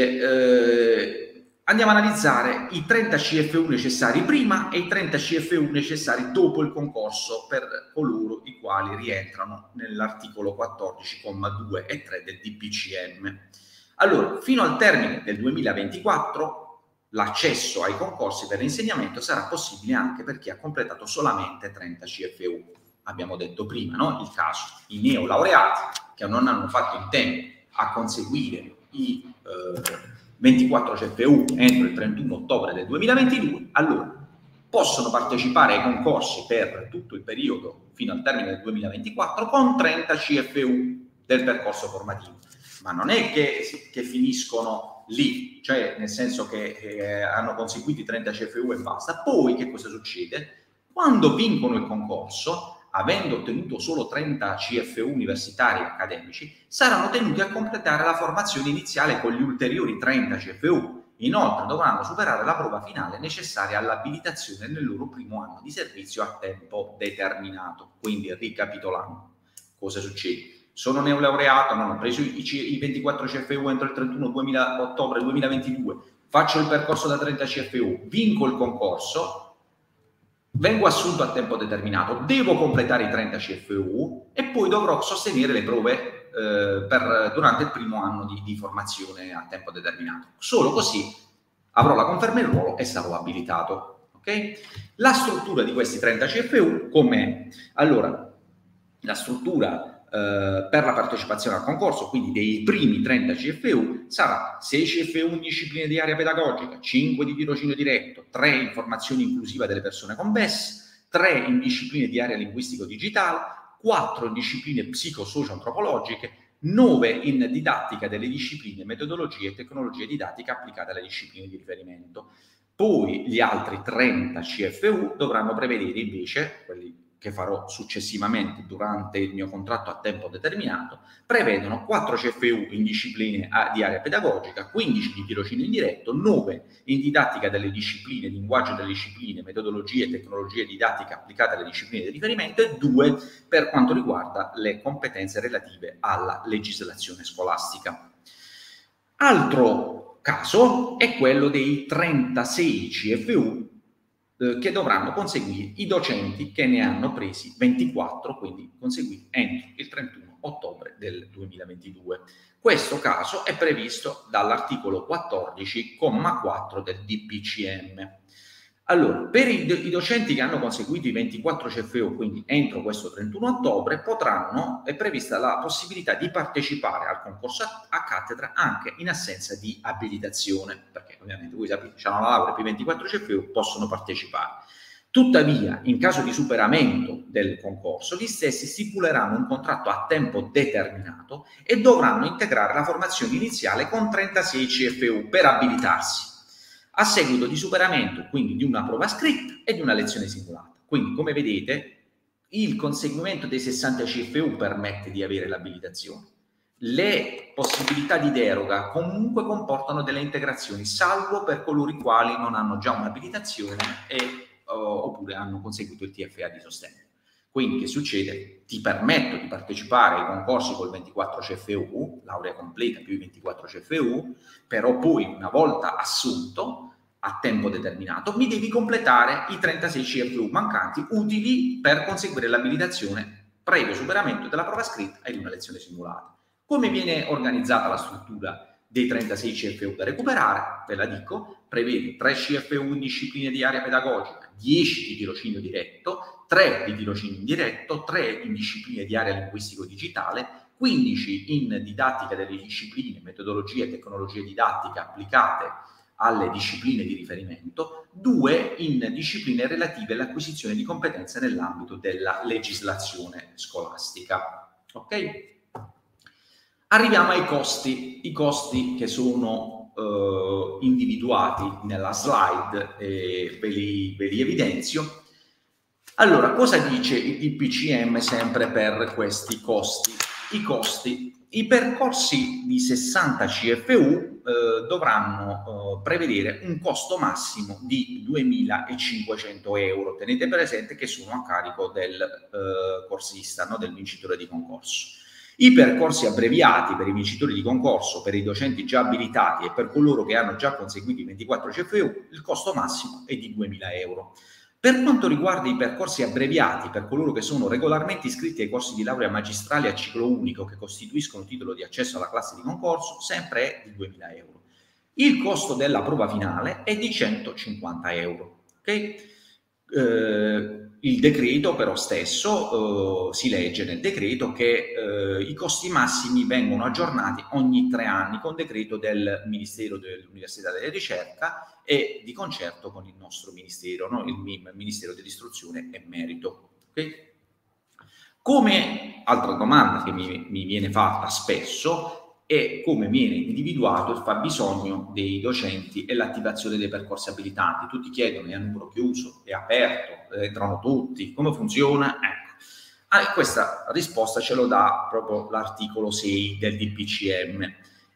succede? Andiamo a analizzare i 30 CFU necessari prima e i 30 CFU necessari dopo il concorso per coloro i quali rientrano nell'articolo 14,2 e 3 del DPCM. Allora, fino al termine del 2024, l'accesso ai concorsi per l'insegnamento sarà possibile anche per chi ha completato solamente 30 CFU. Abbiamo detto prima, no? Il caso, i neolaureati che non hanno fatto in tempo a conseguire i 24 CFU entro il 31 ottobre del 2022, allora possono partecipare ai concorsi per tutto il periodo fino al termine del 2024 con 30 CFU del percorso formativo. Ma non è che finiscono lì, cioè nel senso che hanno conseguito i 30 CFU e basta. Poi che cosa succede? Quando vincono il concorso, avendo ottenuto solo 30 CFU universitari e accademici, saranno tenuti a completare la formazione iniziale con gli ulteriori 30 CFU. Inoltre dovranno superare la prova finale necessaria all'abilitazione nel loro primo anno di servizio a tempo determinato. Quindi, ricapitolando, cosa succede? Sono neolaureato, non ho preso i 24 CFU entro il 31 ottobre 2022, faccio il percorso da 30 CFU, vinco il concorso, vengo assunto a tempo determinato, devo completare i 30 CFU e poi dovrò sostenere le prove durante il primo anno di formazione a tempo determinato. Solo così avrò la conferma in ruolo e sarò abilitato. Okay? La struttura di questi 30 CFU com'è? Allora, la struttura per la partecipazione al concorso, quindi dei primi 30 CFU, sarà 6 CFU in discipline di area pedagogica, 5 di tirocinio diretto, 3 in formazione inclusiva delle persone con BES, 3 in discipline di area linguistico-digitale, 4 in discipline psico-socio-antropologiche, 9 in didattica delle discipline metodologie e tecnologie didattiche applicate alle discipline di riferimento. Poi gli altri 30 CFU dovranno prevedere invece, quelli che farò successivamente durante il mio contratto a tempo determinato, prevedono 4 CFU in discipline di area pedagogica, 15 di tirocinio indiretto, 9 in didattica delle discipline, linguaggio delle discipline, metodologie e tecnologie didattiche applicate alle discipline di riferimento e 2 per quanto riguarda le competenze relative alla legislazione scolastica. Altro caso è quello dei 36 CFU che dovranno conseguire i docenti che ne hanno presi 24, quindi conseguiti entro il 31 ottobre del 2022. Questo caso è previsto dall'articolo 14,4 del DPCM. Allora, per i docenti che hanno conseguito i 24 CFU, quindi entro questo 31 ottobre, è prevista la possibilità di partecipare al concorso a cattedra anche in assenza di abilitazione, perché ovviamente voi sapete, hanno la laurea per i 24 CFU, possono partecipare. Tuttavia, in caso di superamento del concorso, gli stessi stipuleranno un contratto a tempo determinato e dovranno integrare la formazione iniziale con 36 CFU per abilitarsi, a seguito di superamento quindi di una prova scritta e di una lezione simulata. Quindi, come vedete, il conseguimento dei 60 CFU permette di avere l'abilitazione. Le possibilità di deroga comunque comportano delle integrazioni, salvo per coloro i quali non hanno già un'abilitazione oppure hanno conseguito il TFA di sostegno. Quindi che succede? Ti permetto di partecipare ai concorsi col 24 CFU, laurea completa più i 24 CFU, però poi una volta assunto a tempo determinato mi devi completare i 36 CFU mancanti utili per conseguire l'abilitazione previo superamento della prova scritta e di una lezione simulata. Come viene organizzata la struttura dei 36 CFU da recuperare? Ve la dico: prevede 3 CFU in discipline di area pedagogica, 10 di tirocinio diretto, 3 di tirocinio indiretto, 3 in discipline di area linguistico-digitale, 15 in didattica delle discipline, metodologie e tecnologie didattiche applicate alle discipline di riferimento, 2 in discipline relative all'acquisizione di competenze nell'ambito della legislazione scolastica. Ok? Arriviamo ai costi, i costi che sono individuati nella slide, ve li evidenzio. Allora, cosa dice il DPCM sempre per questi costi? I percorsi di 60 CFU dovranno prevedere un costo massimo di 2.500 euro. Tenete presente che sono a carico del corsista, no? Del vincitore di concorso. I percorsi abbreviati per i vincitori di concorso, per i docenti già abilitati e per coloro che hanno già conseguito i 24 CFU, il costo massimo è di 2.000 euro. Per quanto riguarda i percorsi abbreviati per coloro che sono regolarmente iscritti ai corsi di laurea magistrale a ciclo unico che costituiscono titolo di accesso alla classe di concorso, sempre è di 2.000 euro. Il costo della prova finale è di 150 euro. Okay? Il decreto però stesso, si legge nel decreto che i costi massimi vengono aggiornati ogni 3 anni con decreto del Ministero dell'Università e della Ricerca e di concerto con il nostro Ministero, no? Il MIM, il Ministero dell'Istruzione e Merito. Okay? Come altra domanda che mi viene fatta spesso è come viene individuato il fabbisogno dei docenti e l'attivazione dei percorsi abilitanti. Tutti chiedono: è a numero chiuso, è aperto, entrano tutti, come funziona? Ecco, questa risposta ce lo dà proprio l'articolo 6 del DPCM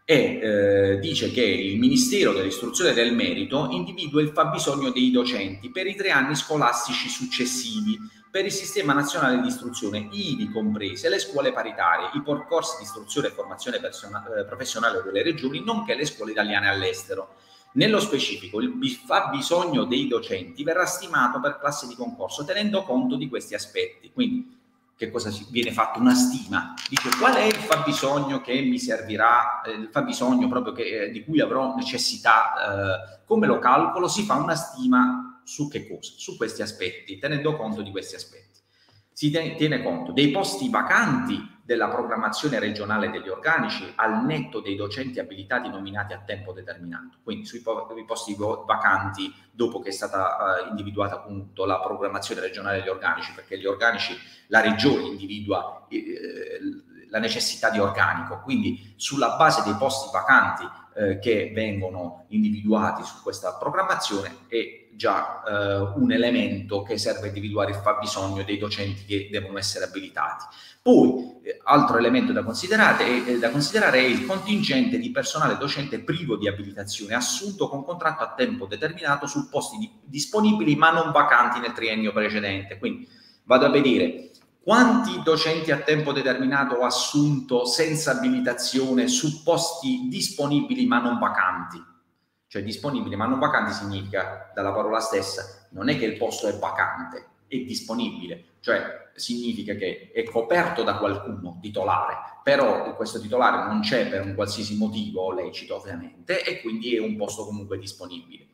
e dice che il Ministero dell'Istruzione e del Merito individua il fabbisogno dei docenti per i 3 anni scolastici successivi per il Sistema Nazionale di Istruzione, ivi comprese le scuole paritarie, i percorsi di istruzione e formazione professionale delle regioni, nonché le scuole italiane all'estero. Nello specifico, il fabbisogno dei docenti verrà stimato per classe di concorso, tenendo conto di questi aspetti. Quindi, che cosa viene fatto? Una stima. Dice: qual è il fabbisogno che mi servirà, il fabbisogno proprio di cui avrò necessità, come lo calcolo? Si fa una stima su che cosa? Su questi aspetti, tenendo conto di questi aspetti. Si tiene conto dei posti vacanti della programmazione regionale degli organici al netto dei docenti abilitati nominati a tempo determinato. Quindi sui posti vacanti dopo che è stata individuata appunto la programmazione regionale degli organici, perché gli organici, la regione individua la necessità di organico, quindi sulla base dei posti vacanti che vengono individuati su questa programmazione è già un elemento che serve a individuare il fabbisogno dei docenti che devono essere abilitati. Poi, altro elemento da considerare è il contingente di personale docente privo di abilitazione assunto con contratto a tempo determinato su posti disponibili ma non vacanti nel triennio precedente. Quindi vado a vedere quanti docenti a tempo determinato ho assunto senza abilitazione su posti disponibili ma non vacanti. Cioè disponibili ma non vacanti significa, dalla parola stessa, non è che il posto è vacante, è disponibile. Cioè significa che è coperto da qualcuno, titolare, però questo titolare non c'è per un qualsiasi motivo lecito ovviamente, e quindi è un posto comunque disponibile.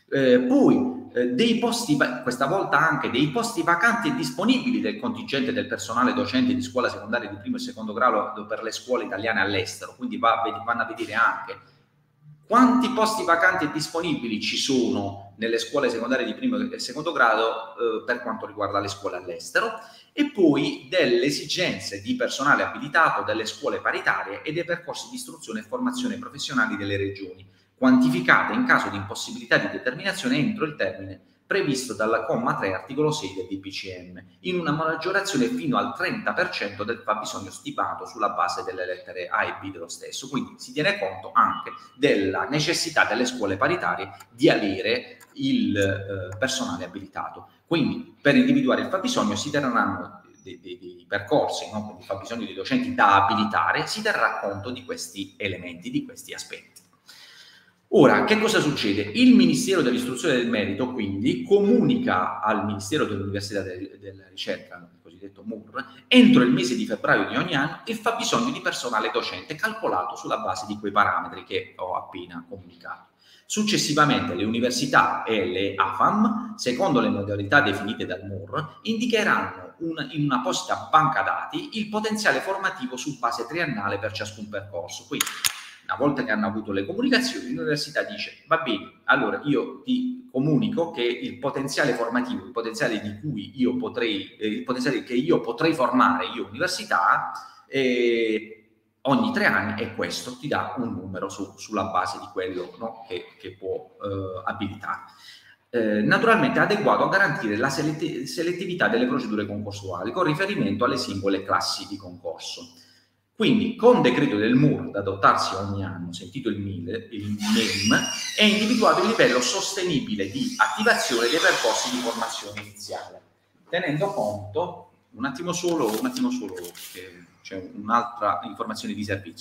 Dei posti, questa volta anche dei posti vacanti e disponibili del contingente del personale docente di scuola secondaria di primo e secondo grado per le scuole italiane all'estero, quindi vanno a vedere anche quanti posti vacanti e disponibili ci sono nelle scuole secondarie di primo e secondo grado per quanto riguarda le scuole all'estero, e poi delle esigenze di personale abilitato delle scuole paritarie e dei percorsi di istruzione e formazione professionali delle regioni, quantificate in caso di impossibilità di determinazione entro il termine previsto dal comma 3 articolo 6 del DPCM, in una maggiorazione fino al 30% del fabbisogno stimato sulla base delle lettere A e B dello stesso. Quindi si tiene conto anche della necessità delle scuole paritarie di avere il personale abilitato. Quindi per individuare il fabbisogno si terranno dei percorsi, no? Quindi il fabbisogno di docenti da abilitare, si terrà conto di questi elementi, di questi aspetti. Ora, che cosa succede? Il Ministero dell'Istruzione e del Merito, quindi, comunica al Ministero dell'Università e della Ricerca, il cosiddetto MUR, entro il mese di febbraio di ogni anno, il fabbisogno di personale docente calcolato sulla base di quei parametri che ho appena comunicato. Successivamente le università e le AFAM, secondo le modalità definite dal MUR, indicheranno in un'apposita banca dati il potenziale formativo su base triennale per ciascun percorso. Quindi, una volta che hanno avuto le comunicazioni, l'università dice: va bene, allora io ti comunico che il potenziale formativo, il potenziale di cui io potrei, il potenziale che io potrei formare, io università, ogni 3 anni è questo, ti dà un numero sulla base di quello, no, che può abilitare. Naturalmente adeguato a garantire la selettività delle procedure concorsuali con riferimento alle singole classi di concorso. Quindi, con decreto del MUR da adottarsi ogni anno, sentito il MEM, è individuato il livello sostenibile di attivazione dei percorsi di formazione iniziale, tenendo conto, un attimo solo, che c'è un'altra informazione di servizio.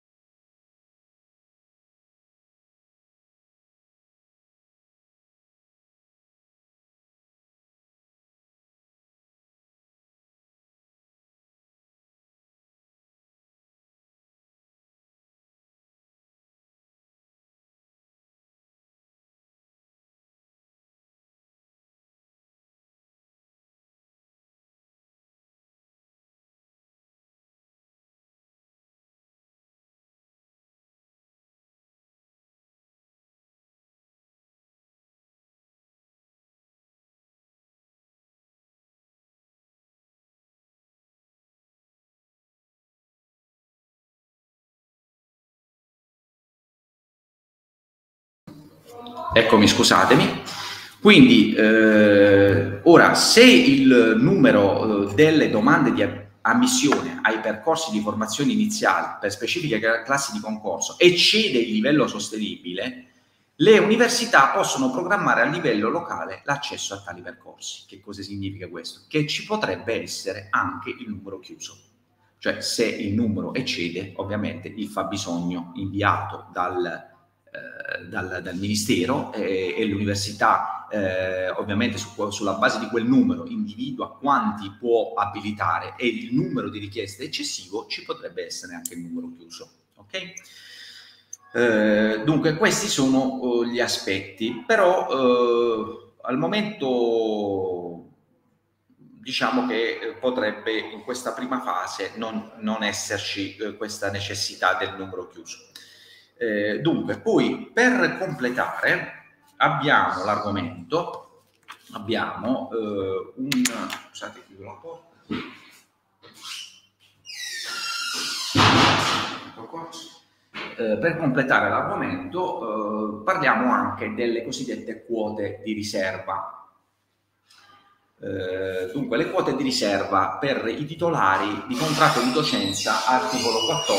Eccomi, scusatemi. Quindi, ora, se il numero delle domande di ammissione ai percorsi di formazione iniziale per specifiche classi di concorso eccede il livello sostenibile, le università possono programmare a livello locale l'accesso a tali percorsi. Che cosa significa questo? Che ci potrebbe essere anche il numero chiuso. Cioè, se il numero eccede, ovviamente il fabbisogno inviato dal Ministero e l'università ovviamente sulla base di quel numero individua quanti può abilitare e il numero di richieste eccessivo, ci potrebbe essere anche il numero chiuso. Ok? Dunque questi sono gli aspetti, però al momento diciamo che potrebbe in questa prima fase non esserci questa necessità del numero chiuso. Dunque, poi per completare abbiamo l'argomento, abbiamo scusate, chiudo la porta. Per completare l'argomento parliamo anche delle cosiddette quote di riserva. Dunque, le quote di riserva per i titolari di contratto di docenza, articolo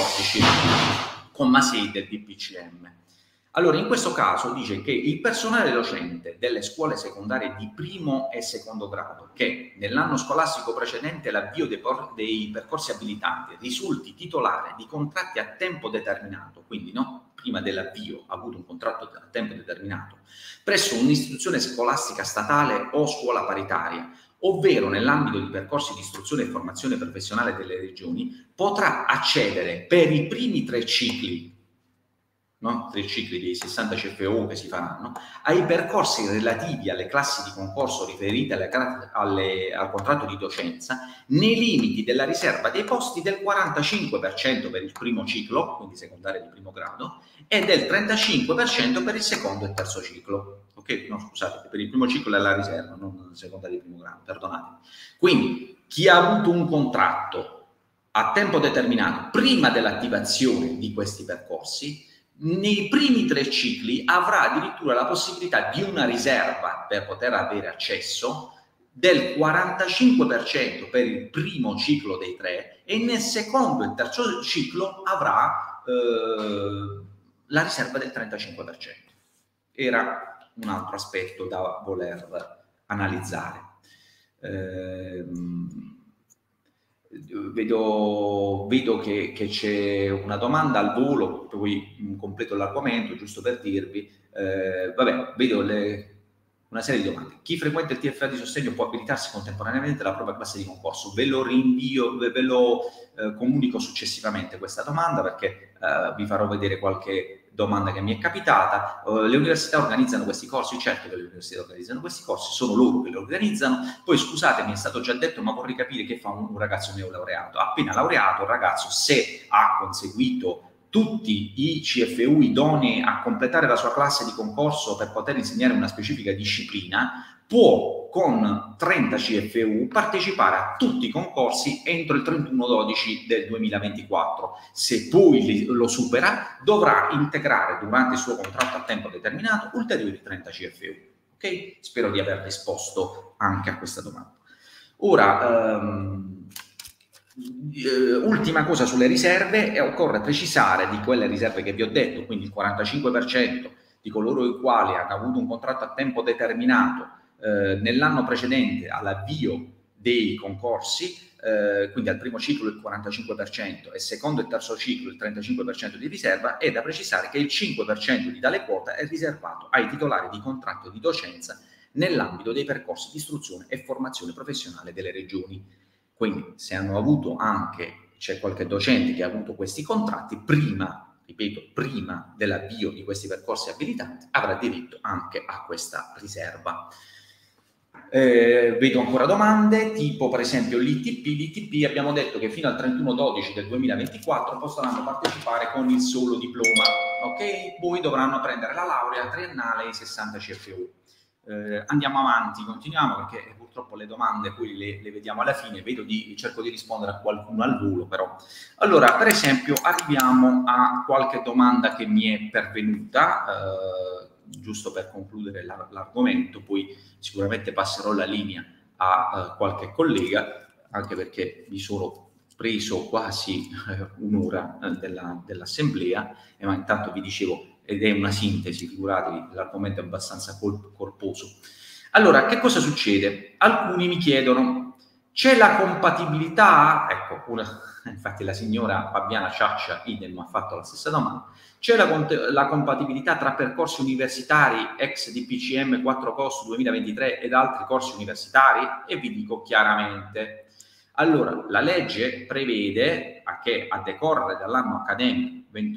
14,6 del DPCM. Allora, in questo caso dice che il personale docente delle scuole secondarie di primo e secondo grado che nell'anno scolastico precedente l'avvio dei percorsi abilitanti risulti titolare di contratti a tempo determinato, quindi no, prima dell'avvio ha avuto un contratto a tempo determinato, presso un'istituzione scolastica statale o scuola paritaria, ovvero nell'ambito di percorsi di istruzione e formazione professionale delle regioni, potrà accedere per i primi 3 cicli, no? 3 cicli dei 60 CFU che si faranno, ai percorsi relativi alle classi di concorso riferite al contratto di docenza, nei limiti della riserva dei posti del 45% per il primo ciclo, quindi secondaria di primo grado, e del 35% per il secondo e terzo ciclo. Ok? No, scusate, per il primo ciclo è la riserva, non secondaria di primo grado, perdonate. Quindi chi ha avuto un contratto a tempo determinato prima dell'attivazione di questi percorsi, nei primi 3 cicli avrà addirittura la possibilità di una riserva per poter avere accesso del 45% per il primo ciclo dei 3, e nel secondo e terzo ciclo avrà la riserva del 35%. Era un altro aspetto da voler analizzare. Vedo che c'è una domanda al volo, poi completo l'argomento, giusto per dirvi. Vabbè, vedo una serie di domande. Chi frequenta il TFA di sostegno può abilitarsi contemporaneamente alla propria classe di concorso? Ve lo rinvio, ve lo comunico successivamente questa domanda, perché vi farò vedere qualche domanda che mi è capitata. Le università organizzano questi corsi? Certo che le università organizzano questi corsi, sono loro che li organizzano. Poi scusatemi, è stato già detto, ma vorrei capire che fa un ragazzo neolaureato. Appena laureato, il ragazzo, se ha conseguito tutti i CFU idonei a completare la sua classe di concorso per poter insegnare una specifica disciplina, può con 30 CFU partecipare a tutti i concorsi entro il 31/12 del 2024. Se poi lo supera, dovrà integrare durante il suo contratto a tempo determinato ulteriori 30 CFU. Ok? Spero di aver risposto anche a questa domanda. Ora, ultima cosa sulle riserve, occorre precisare di quelle riserve che vi ho detto, quindi il 45% di coloro i quali hanno avuto un contratto a tempo determinato nell'anno precedente all'avvio dei concorsi, quindi al primo ciclo il 45% e secondo e terzo ciclo il 35% di riserva. È da precisare che il 5% di tale quota è riservato ai titolari di contratto di docenza nell'ambito dei percorsi di istruzione e formazione professionale delle regioni. Quindi se hanno avuto c'è qualche docente che ha avuto questi contratti prima, ripeto, prima dell'avvio di questi percorsi abilitanti, avrà diritto anche a questa riserva. Vedo ancora domande, tipo per esempio l'ITP. L'ITP abbiamo detto che fino al 31/12 del 2024 potranno partecipare con il solo diploma, ok? Poi dovranno prendere la laurea triennale ai 60 CFU. Andiamo avanti, continuiamo, perché purtroppo le domande poi le vediamo alla fine. Cerco di rispondere a qualcuno al volo, però. Allora, per esempio, arriviamo a qualche domanda che mi è pervenuta, giusto per concludere l'argomento, poi sicuramente passerò la linea a qualche collega, anche perché mi sono preso quasi un'ora dell'assemblea, ma intanto vi dicevo, ed è una sintesi, figuratevi, l'argomento è abbastanza corposo. Allora, che cosa succede? Alcuni mi chiedono, c'è la compatibilità? Ecco, infatti la signora Fabiana Ciaccia idem ha fatto la stessa domanda. C'è la compatibilità tra percorsi universitari ex DPCM 4 COS 2023 ed altri corsi universitari? E vi dico chiaramente. Allora, la legge prevede che a decorrere dall'anno accademico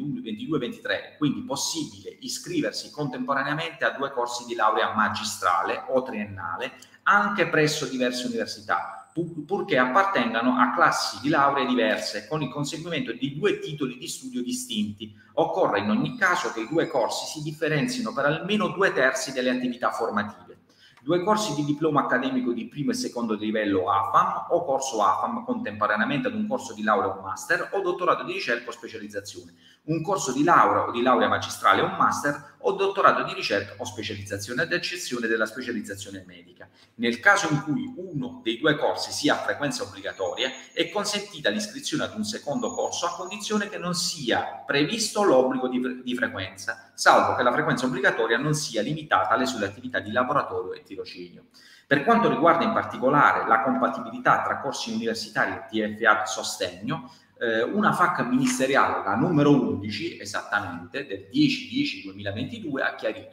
22-23, quindi possibile iscriversi contemporaneamente a 2 corsi di laurea magistrale o triennale anche presso diverse università, purché appartengano a classi di laurea diverse, con il conseguimento di 2 titoli di studio distinti. Occorre in ogni caso che i 2 corsi si differenzino per almeno 2/3 delle attività formative. 2 corsi di diploma accademico di primo e secondo livello AFAM o corso AFAM contemporaneamente ad un corso di laurea o master o dottorato di ricerca o specializzazione, un corso di laurea o di laurea magistrale o master o dottorato di ricerca o specializzazione, ad eccezione della specializzazione medica. Nel caso in cui uno dei 2 corsi sia a frequenza obbligatoria, è consentita l'iscrizione ad un secondo corso a condizione che non sia previsto l'obbligo di frequenza, salvo che la frequenza obbligatoria non sia limitata alle sole attività di laboratorio e tirocinio. Per quanto riguarda in particolare la compatibilità tra corsi universitari e TFA sostegno, una FAQ ministeriale, la numero 11 esattamente, del 10/10/2022, ha chiarito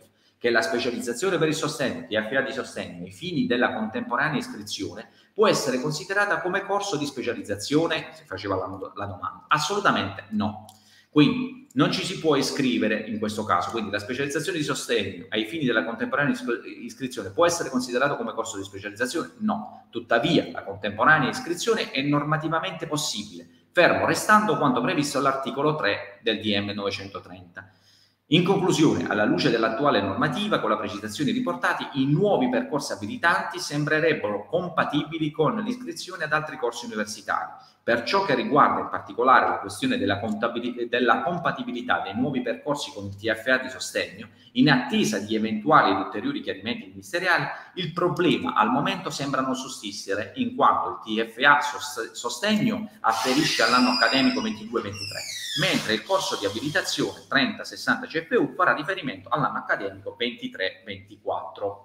che la specializzazione per il sostegno, TFA di sostegno, ai fini della contemporanea iscrizione, può essere considerata come corso di specializzazione? Si faceva la domanda. Assolutamente no. Quindi non ci si può iscrivere in questo caso, quindi la specializzazione di sostegno ai fini della contemporanea iscrizione può essere considerato come corso di specializzazione? No. Tuttavia la contemporanea iscrizione è normativamente possibile, fermo restando quanto previsto all'articolo 3 del DM 930. In conclusione, alla luce dell'attuale normativa, con la precisazione riportati, i nuovi percorsi abilitanti sembrerebbero compatibili con l'iscrizione ad altri corsi universitari. Per ciò che riguarda in particolare la questione della compatibilità dei nuovi percorsi con il TFA di sostegno, in attesa di eventuali ed ulteriori chiarimenti ministeriali, il problema al momento sembra non sussistere, in quanto il TFA sostegno afferisce all'anno accademico 22-23, mentre il corso di abilitazione 30-60 CFU farà riferimento all'anno accademico 23-24.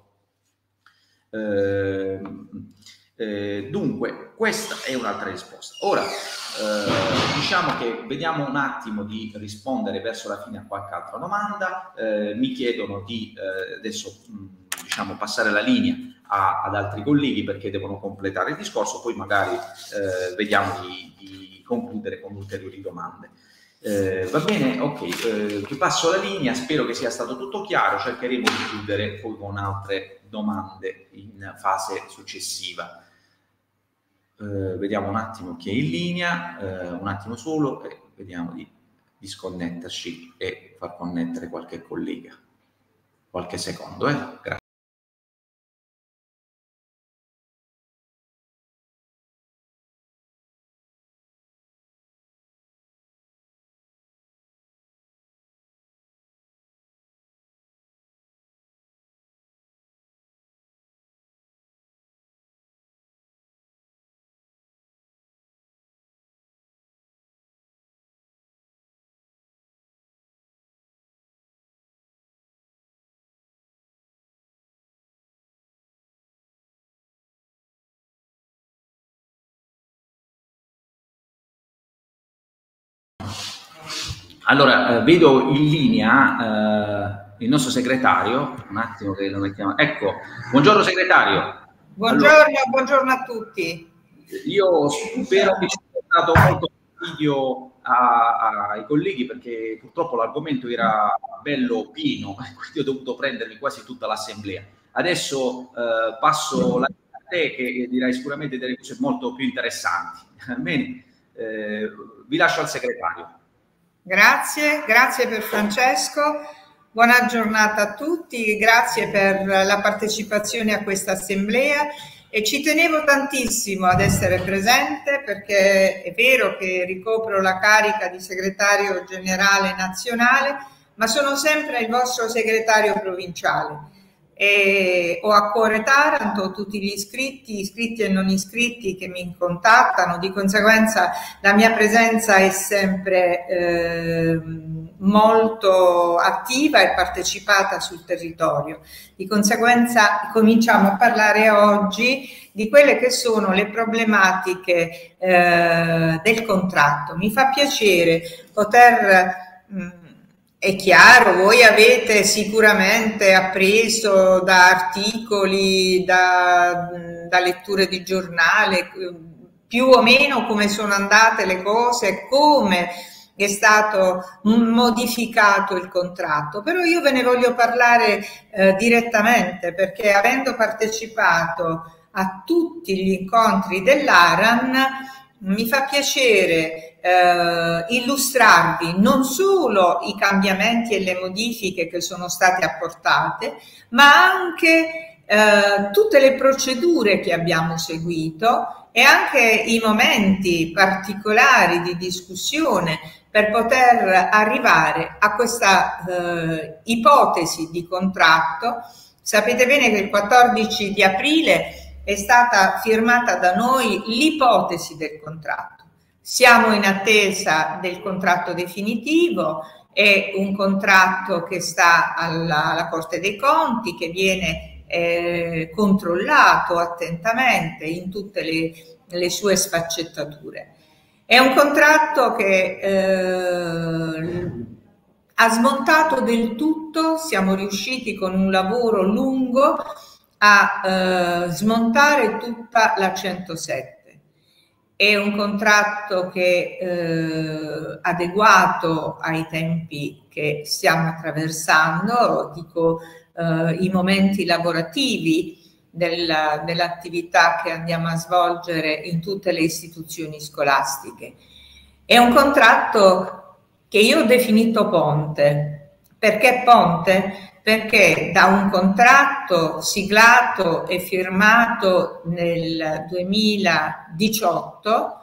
Dunque, questa è un'altra risposta. Ora, diciamo che vediamo un attimo di rispondere verso la fine a qualche altra domanda. Mi chiedono di adesso diciamo passare la linea ad altri colleghi perché devono completare il discorso, poi magari vediamo di concludere con ulteriori domande. Va bene? Ok, ti passo la linea, spero che sia stato tutto chiaro, cercheremo di chiudere poi con altre domande in fase successiva. Vediamo un attimo chi è in linea, un attimo solo e vediamo di disconnetterci e far connettere qualche collega. Qualche secondo, grazie. Allora, vedo in linea il nostro segretario, un attimo che lo mettiamo. Ecco, buongiorno segretario. Buongiorno, allora, buongiorno a tutti. Io spero che ci sia stato molto video ai colleghi perché purtroppo l'argomento era bello pieno, quindi ho dovuto prendermi quasi tutta l'assemblea. Adesso passo la linea a te che dirai sicuramente delle cose molto più interessanti. Bene, vi lascio al segretario. Grazie per Francesco, buona giornata a tutti, grazie per la partecipazione a questa assemblea e ci tenevo tantissimo ad essere presente perché è vero che ricopro la carica di segretario generale nazionale, ma sono sempre il vostro segretario provinciale. E ho a cuore Taranto, tutti gli iscritti e non iscritti che mi contattano, di conseguenza la mia presenza è sempre molto attiva e partecipata sul territorio. Di conseguenza cominciamo a parlare oggi di quelle che sono le problematiche del contratto. Mi fa piacere poter... È chiaro, voi avete sicuramente appreso da articoli, da letture di giornale, più o meno come sono andate le cose, come è stato modificato il contratto, però io ve ne voglio parlare direttamente perché avendo partecipato a tutti gli incontri dell'ARAN mi fa piacere illustrarvi non solo i cambiamenti e le modifiche che sono state apportate, ma anche tutte le procedure che abbiamo seguito e anche i momenti particolari di discussione per poter arrivare a questa ipotesi di contratto. Sapete bene che il 14 di aprile è stata firmata da noi l'ipotesi del contratto. Siamo in attesa del contratto definitivo, è un contratto che sta alla Corte dei Conti, che viene controllato attentamente in tutte le sue sfaccettature. È un contratto che ha smontato del tutto, siamo riusciti con un lavoro lungo a smontare tutta la 107. È un contratto che adeguato ai tempi che stiamo attraversando, dico i momenti lavorativi dell'attività che andiamo a svolgere in tutte le istituzioni scolastiche. È un contratto che io ho definito ponte. Perché ponte? Perché da un contratto siglato e firmato nel 2018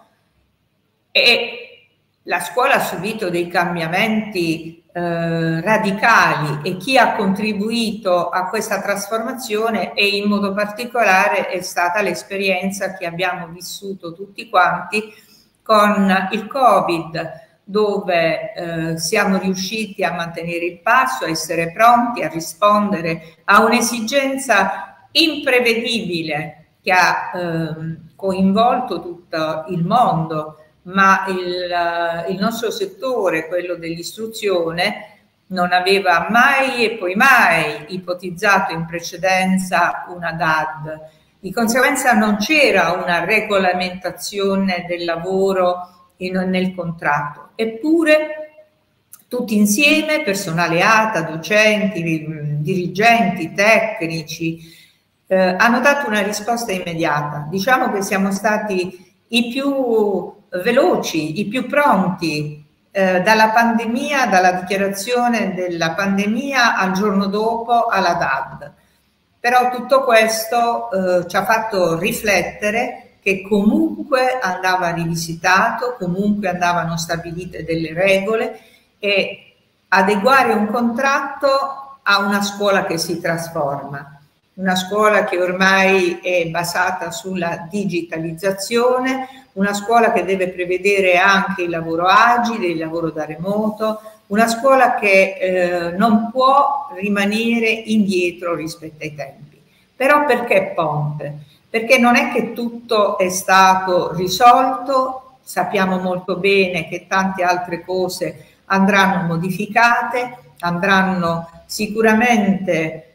e la scuola ha subito dei cambiamenti radicali, e chi ha contribuito a questa trasformazione e in modo particolare è stata l'esperienza che abbiamo vissuto tutti quanti con il Covid, dove siamo riusciti a mantenere il passo, a essere pronti a rispondere a un'esigenza imprevedibile che ha coinvolto tutto il mondo, ma il nostro settore, quello dell'istruzione, non aveva mai e poi mai ipotizzato in precedenza una DAD. Di conseguenza non c'era una regolamentazione del lavoro nel contratto. Eppure tutti insieme, personale ATA, docenti, dirigenti, tecnici, hanno dato una risposta immediata. Diciamo che siamo stati i più veloci, i più pronti, dalla pandemia, dalla dichiarazione della pandemia al giorno dopo alla DAD. Però tutto questo ci ha fatto riflettere che comunque andava rivisitato, comunque andavano stabilite delle regole, e adeguare un contratto a una scuola che si trasforma, una scuola che ormai è basata sulla digitalizzazione, una scuola che deve prevedere anche il lavoro agile, il lavoro da remoto, una scuola che non può rimanere indietro rispetto ai tempi. Però perché ponte? Perché non è che tutto è stato risolto, sappiamo molto bene che tante altre cose andranno modificate, andranno sicuramente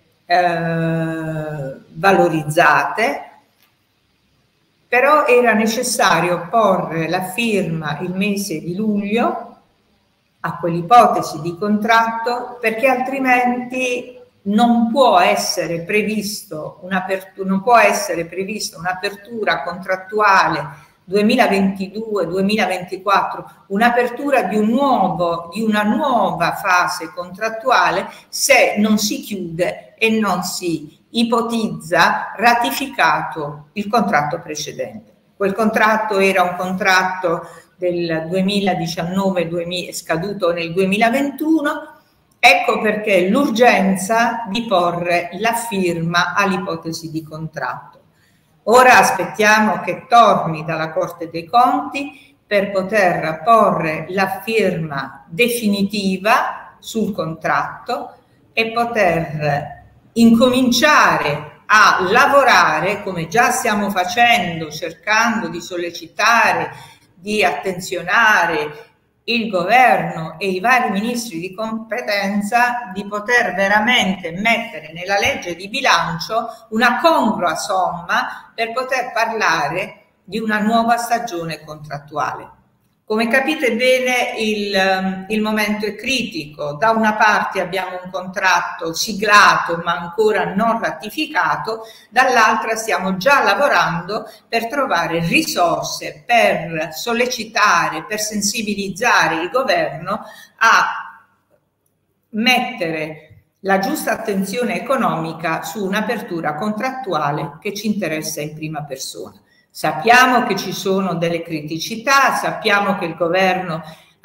valorizzate, però era necessario porre la firma il mese di luglio a quell'ipotesi di contratto, perché altrimenti non può essere previsto un'apertura contrattuale 2022-2024, un'apertura di una nuova fase contrattuale, se non si chiude e non si ipotizza ratificato il contratto precedente. Quel contratto era un contratto del 2019, scaduto nel 2021, ecco perché l'urgenza di porre la firma all'ipotesi di contratto. Ora aspettiamo che torni dalla Corte dei Conti per poter porre la firma definitiva sul contratto e poter incominciare a lavorare, come già stiamo facendo, cercando di sollecitare, di attenzionare il governo e i vari ministri di competenza, di poter veramente mettere nella legge di bilancio una congrua somma per poter parlare di una nuova stagione contrattuale. Come capite bene, il momento è critico. Da una parte abbiamo un contratto siglato ma ancora non ratificato, dall'altra stiamo già lavorando per trovare risorse, per sollecitare, per sensibilizzare il governo a mettere la giusta attenzione economica su un'apertura contrattuale che ci interessa in prima persona. Sappiamo che ci sono delle criticità, sappiamo che il governo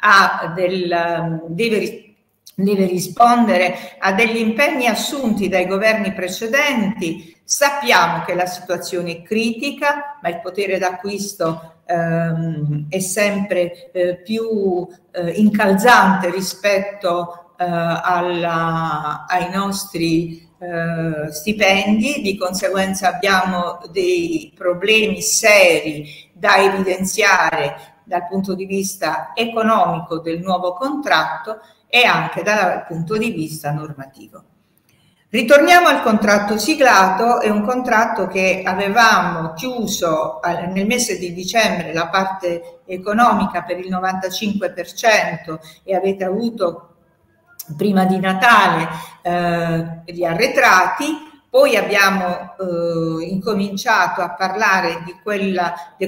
deve rispondere a degli impegni assunti dai governi precedenti, sappiamo che la situazione è critica, ma il potere d'acquisto è sempre più incalzante rispetto ai nostri stipendi. Di conseguenza abbiamo dei problemi seri da evidenziare dal punto di vista economico del nuovo contratto, e anche dal punto di vista normativo. Ritorniamo al contratto siglato. È un contratto che avevamo chiuso nel mese di dicembre, la parte economica per il 95%, e avete avuto prima di Natale gli arretrati. Poi abbiamo incominciato a parlare di quel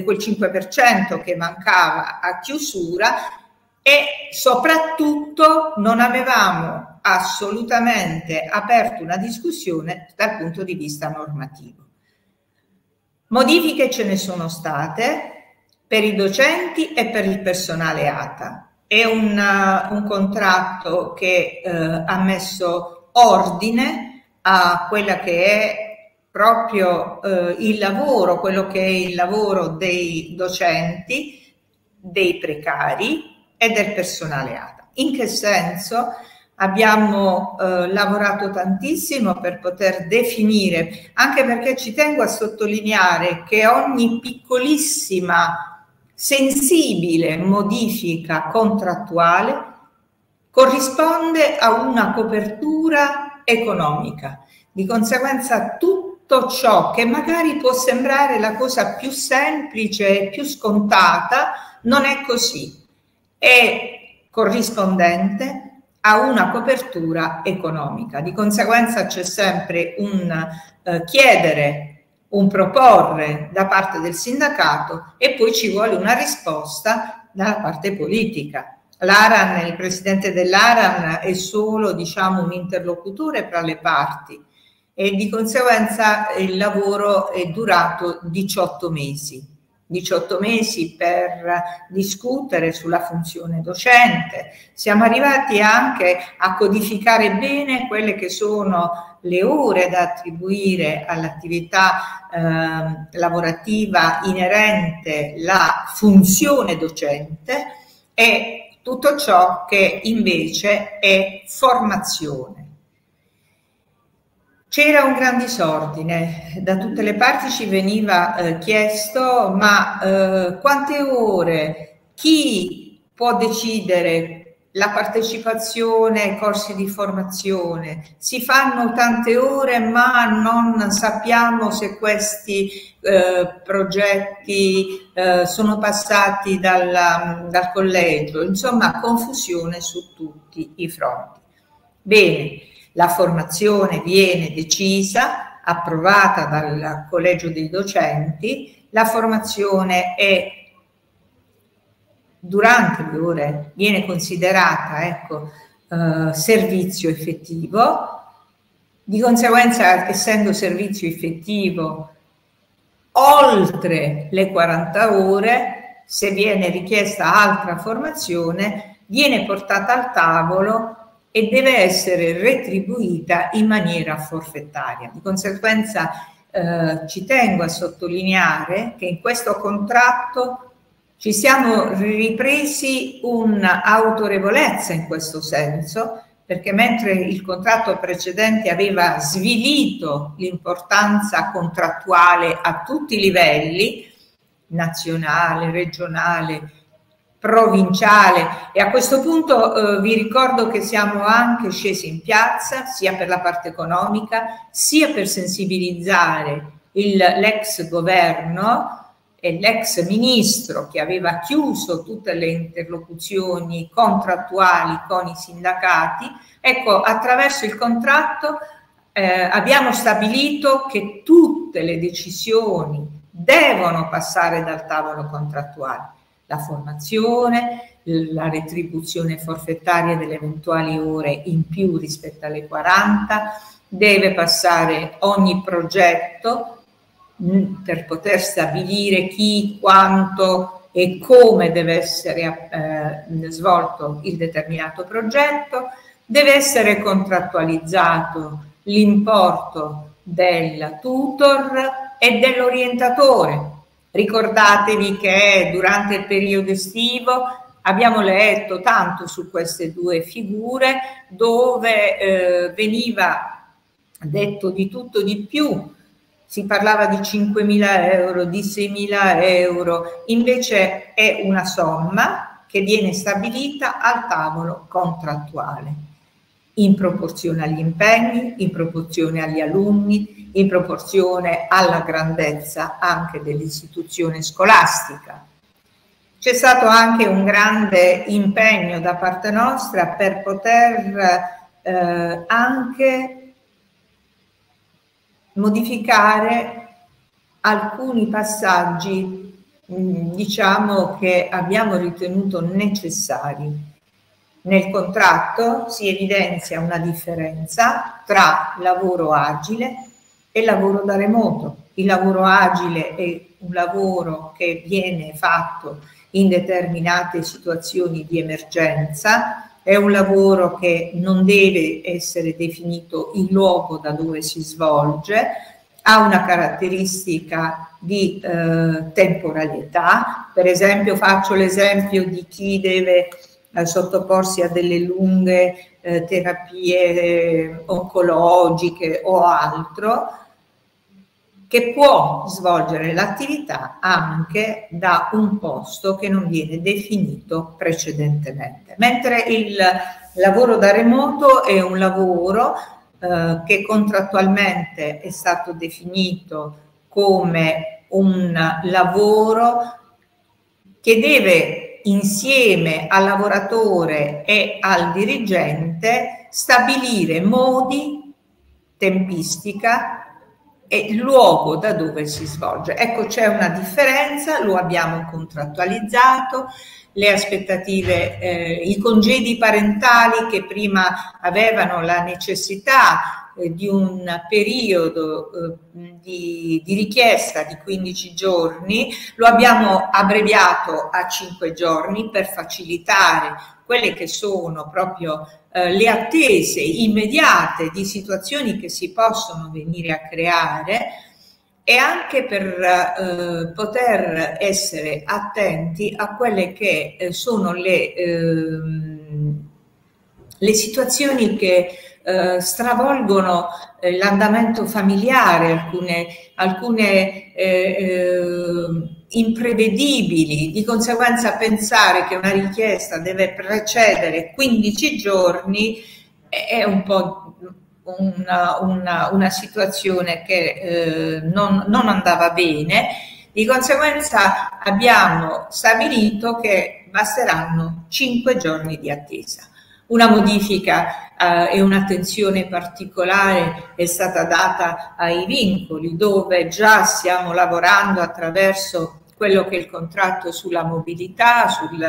5% che mancava a chiusura, e soprattutto non avevamo assolutamente aperto una discussione dal punto di vista normativo. Modifiche ce ne sono state per i docenti e per il personale ATA. È un contratto che ha messo ordine a quella che è proprio il lavoro, quello che è il lavoro dei docenti, dei precari e del personale ATA. In che senso? Abbiamo lavorato tantissimo per poter definire, anche perché ci tengo a sottolineare che ogni piccolissima, sensibile modifica contrattuale corrisponde a una copertura economica. Di conseguenza tutto ciò che magari può sembrare la cosa più semplice e più scontata non è così. È corrispondente a una copertura economica. Di conseguenza c'è sempre un chiedere, un proporre da parte del sindacato, e poi ci vuole una risposta dalla parte politica. L'ARAN, il presidente dell'ARAN è solo, diciamo, un interlocutore tra le parti, e di conseguenza il lavoro è durato 18 mesi. 18 mesi per discutere sulla funzione docente. Siamo arrivati anche a codificare bene quelle che sono le ore da attribuire all'attività lavorativa inerente alla funzione docente, e tutto ciò che invece è formazione. C'era un gran disordine, da tutte le parti ci veniva chiesto: ma quante ore, chi può decidere la partecipazione ai corsi di formazione? Si fanno tante ore ma non sappiamo se questi progetti sono passati dal collegio. Insomma, confusione su tutti i fronti. Bene. La formazione viene decisa, approvata dal collegio dei docenti. La formazione è, durante le ore, viene considerata, ecco, servizio effettivo. Di conseguenza, essendo servizio effettivo, oltre le 40 ore, se viene richiesta altra formazione, viene portata al tavolo e deve essere retribuita in maniera forfettaria. Di conseguenza ci tengo a sottolineare che in questo contratto ci siamo ripresi un'autorevolezza in questo senso, perché mentre il contratto precedente aveva svilito l'importanza contrattuale a tutti i livelli, nazionale, regionale, provinciale, e a questo punto vi ricordo che siamo anche scesi in piazza sia per la parte economica sia per sensibilizzare l'ex governo e l'ex ministro, che aveva chiuso tutte le interlocuzioni contrattuali con i sindacati. Ecco, attraverso il contratto abbiamo stabilito che tutte le decisioni devono passare dal tavolo contrattuale. La formazione, la retribuzione forfettaria delle eventuali ore in più rispetto alle 40, deve passare ogni progetto per poter stabilire chi, quanto e come deve essere svolto il determinato progetto, deve essere contrattualizzato l'importo del tutor e dell'orientatore. Ricordatevi che durante il periodo estivo abbiamo letto tanto su queste due figure, dove veniva detto di tutto di più. Si parlava di 5.000 euro, di 6.000 euro, invece è una somma che viene stabilita al tavolo contrattuale, in proporzione agli impegni, in proporzione agli alunni, in proporzione alla grandezza anche dell'istituzione scolastica. C'è stato anche un grande impegno da parte nostra per poter anche modificare alcuni passaggi, diciamo, che abbiamo ritenuto necessari. Nel contratto si evidenzia una differenza tra lavoro agile e lavoro da remoto. Il lavoro agile è un lavoro che viene fatto in determinate situazioni di emergenza, è un lavoro che non deve essere definito il luogo da dove si svolge, ha una caratteristica di temporalità. Per esempio, faccio l'esempio di chi deve sottoporsi a delle lunghe terapie oncologiche o altro, che può svolgere l'attività anche da un posto che non viene definito precedentemente. Mentre il lavoro da remoto è un lavoro che contrattualmente è stato definito come un lavoro che deve, insieme al lavoratore e al dirigente, stabilire modi, tempistica e luogo da dove si svolge. Ecco, c'è una differenza, lo abbiamo contrattualizzato, le aspettative, i congedi parentali che prima avevano la necessità di un periodo di richiesta di 15 giorni, lo abbiamo abbreviato a 5 giorni per facilitare quelle che sono proprio le attese immediate di situazioni che si possono venire a creare, e anche per poter essere attenti a quelle che sono le situazioni che stravolgono l'andamento familiare, alcune imprevedibili. Di conseguenza, pensare che una richiesta deve precedere 15 giorni è un po' una situazione che non andava bene. Di conseguenza abbiamo stabilito che basteranno 5 giorni di attesa. Una modifica e un'attenzione particolare è stata data ai vincoli, dove già stiamo lavorando attraverso quello che è il contratto sulla mobilità,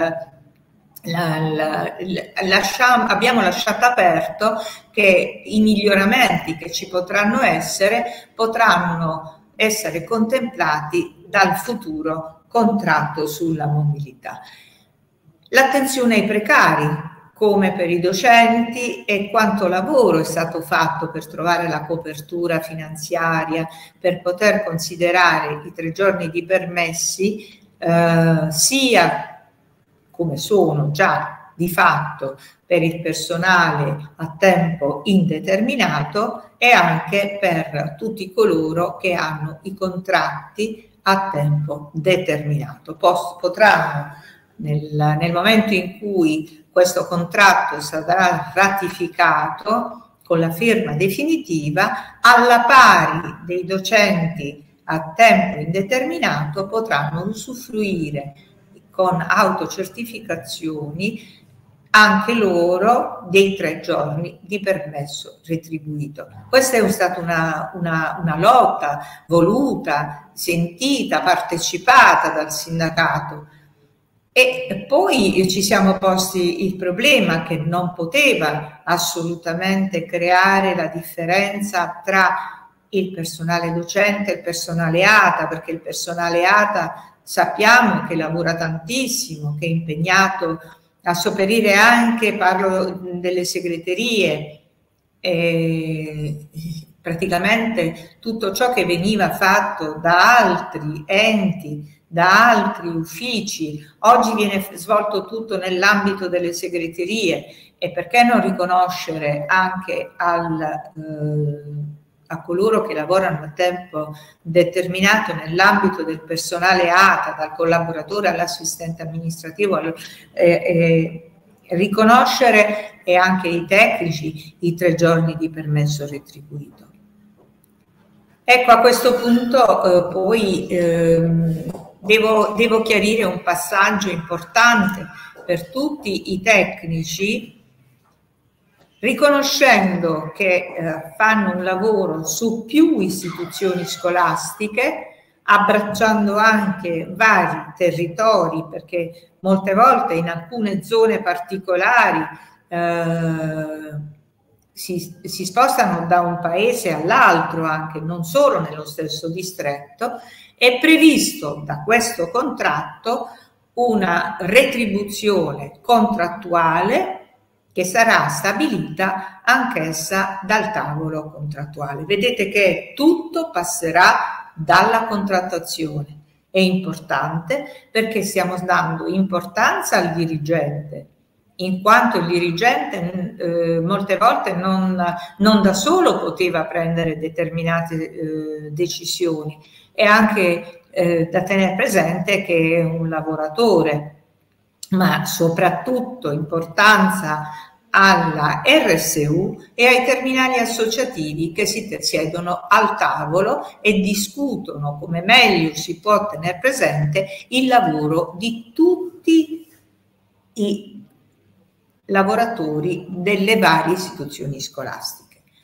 abbiamo lasciato aperto che i miglioramenti che ci potranno essere contemplati dal futuro contratto sulla mobilità. L'attenzione ai precari, come per i docenti, e quanto lavoro è stato fatto per trovare la copertura finanziaria per poter considerare i 3 giorni di permessi, sia come sono già di fatto per il personale a tempo indeterminato e anche per tutti coloro che hanno i contratti a tempo determinato. Potranno, nel momento in cui questo contratto sarà ratificato con la firma definitiva, alla pari dei docenti a tempo indeterminato, potranno usufruire con autocertificazioni anche loro dei 3 giorni di permesso retribuito. Questa è stata una lotta voluta, sentita, partecipata dal sindacato, e poi ci siamo posti il problema che non poteva assolutamente creare la differenza tra il personale docente e il personale ATA, perché il personale ATA sappiamo che lavora tantissimo, che è impegnato a sopperire anche, parlo delle segreterie, praticamente tutto ciò che veniva fatto da altri enti, da altri uffici, oggi viene svolto tutto nell'ambito delle segreterie, e perché non riconoscere anche a coloro che lavorano a tempo determinato nell'ambito del personale ATA, dal collaboratore all'assistente amministrativo, riconoscere, e anche i tecnici, i 3 giorni di permesso retribuito. Ecco, a questo punto poi devo chiarire un passaggio importante per tutti i tecnici, riconoscendo che fanno un lavoro su più istituzioni scolastiche, abbracciando anche vari territori, perché molte volte in alcune zone particolari si spostano da un paese all'altro, anche non solo nello stesso distretto. È previsto da questo contratto una retribuzione contrattuale che sarà stabilita anch'essa dal tavolo contrattuale. Vedete che tutto passerà dalla contrattazione. È importante perché stiamo dando importanza al dirigente, in quanto il dirigente molte volte non da solo poteva prendere determinate decisioni. È anche da tenere presente che è un lavoratore, ma soprattutto importanza alla RSU e ai terminali associativi che si siedono al tavolo e discutono come meglio si può tenere presente il lavoro di tutti i lavoratori delle varie istituzioni scolastiche.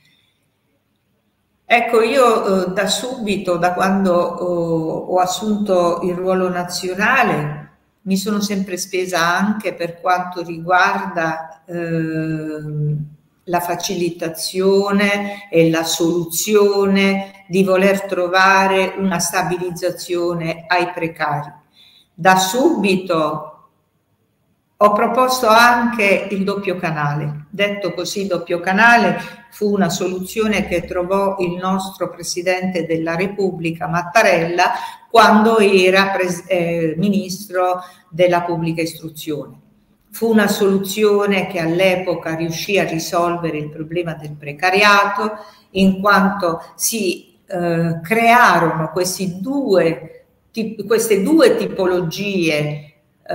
Ecco, io da subito, da quando ho assunto il ruolo nazionale, mi sono sempre spesa anche per quanto riguarda la facilitazione e la soluzione di voler trovare una stabilizzazione ai precari. Da subito ho proposto anche il doppio canale. Detto così, doppio canale fu una soluzione che trovò il nostro Presidente della Repubblica, Mattarella, quando era Ministro della Pubblica Istruzione. Fu una soluzione che all'epoca riuscì a risolvere il problema del precariato, in quanto si crearono queste due tipologie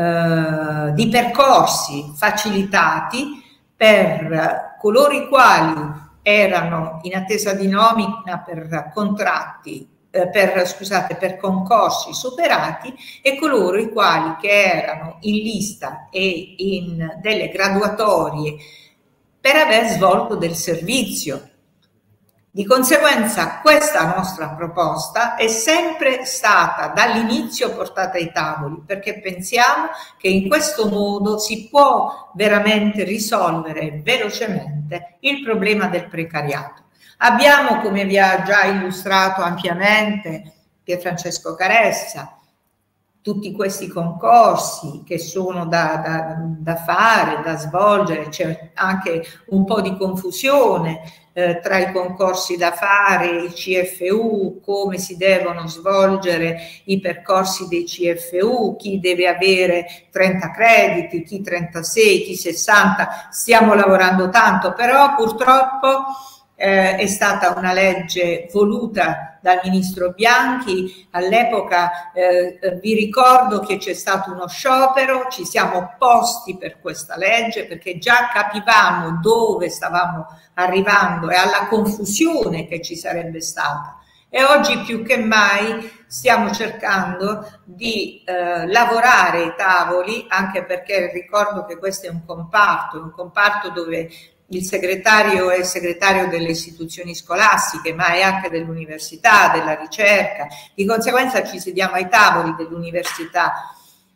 di percorsi facilitati per coloro i quali erano in attesa di nomina per contratti, per concorsi superati, e coloro i quali che erano in lista e in delle graduatorie per aver svolto del servizio. Di conseguenza questa nostra proposta è sempre stata dall'inizio portata ai tavoli, perché pensiamo che in questo modo si può veramente risolvere velocemente il problema del precariato. Abbiamo, come vi ha già illustrato ampiamente Pierfrancesco Caressa, tutti questi concorsi che sono da fare, da svolgere. C'è anche un po' di confusione tra i concorsi da fare, i CFU, come si devono svolgere i percorsi dei CFU, chi deve avere 30 crediti, chi 36, chi 60. Stiamo lavorando tanto, però purtroppo è stata una legge voluta dal ministro Bianchi. All'epoca vi ricordo che c'è stato uno sciopero, ci siamo opposti per questa legge perché già capivamo dove stavamo arrivando e alla confusione che ci sarebbe stata. E oggi più che mai stiamo cercando di lavorare ai tavoli, anche perché ricordo che questo è un comparto dove il segretario è il segretario delle istituzioni scolastiche, ma è anche dell'università, della ricerca. Di conseguenza ci sediamo ai tavoli dell'università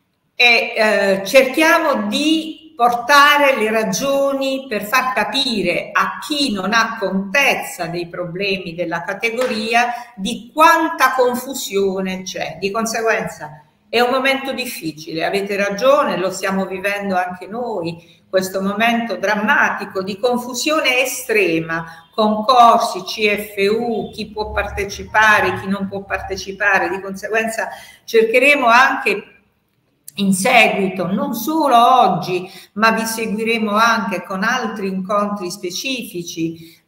e cerchiamo di portare le ragioni per far capire a chi non ha contezza dei problemi della categoria di quanta confusione c'è. Di conseguenza è un momento difficile, avete ragione, lo stiamo vivendo anche noi, questo momento drammatico di confusione estrema, concorsi, CFU, chi può partecipare, chi non può partecipare. Di conseguenza cercheremo anche in seguito, non solo oggi, ma vi seguiremo anche con altri incontri specifici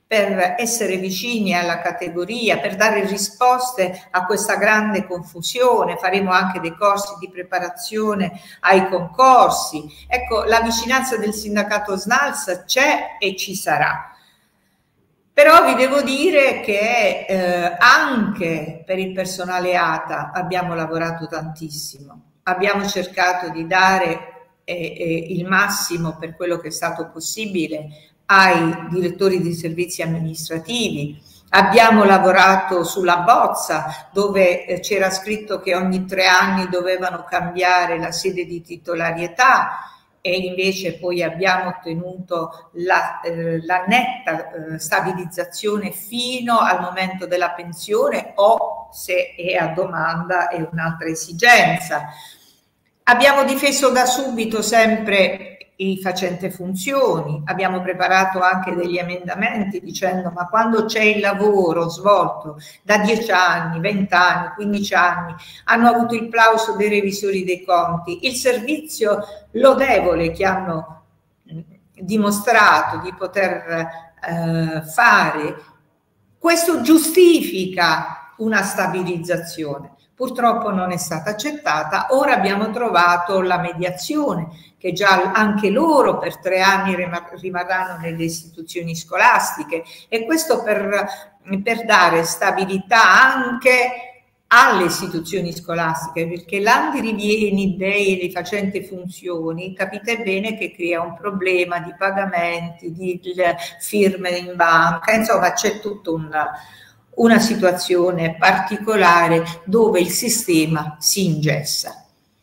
per essere vicini alla categoria, per dare risposte a questa grande confusione. Faremo anche dei corsi di preparazione ai concorsi. Ecco, la vicinanza del sindacato SNALS c'è e ci sarà. Però vi devo dire che anche per il personale ATA abbiamo lavorato tantissimo, abbiamo cercato di dare il massimo per quello che è stato possibile ai direttori di servizi amministrativi. Abbiamo lavorato sulla bozza dove c'era scritto che ogni 3 anni dovevano cambiare la sede di titolarietà, e invece poi abbiamo ottenuto la netta stabilizzazione fino al momento della pensione, o se è a domanda è un'altra esigenza. Abbiamo difeso da subito sempre i facenti funzioni, abbiamo preparato anche degli emendamenti dicendo: ma quando c'è il lavoro svolto da 10 anni, 20 anni, 15 anni, hanno avuto il plauso dei revisori dei conti, il servizio lodevole che hanno dimostrato di poter fare, questo giustifica una stabilizzazione. Purtroppo non è stata accettata. Ora abbiamo trovato la mediazione, che già anche loro per 3 anni rimarranno nelle istituzioni scolastiche, e questo per dare stabilità anche alle istituzioni scolastiche, perché l'andirivieni dei facenti funzioni capite bene che crea un problema di pagamenti, di firme in banca, insomma c'è tutta una situazione particolare dove il sistema si ingessa.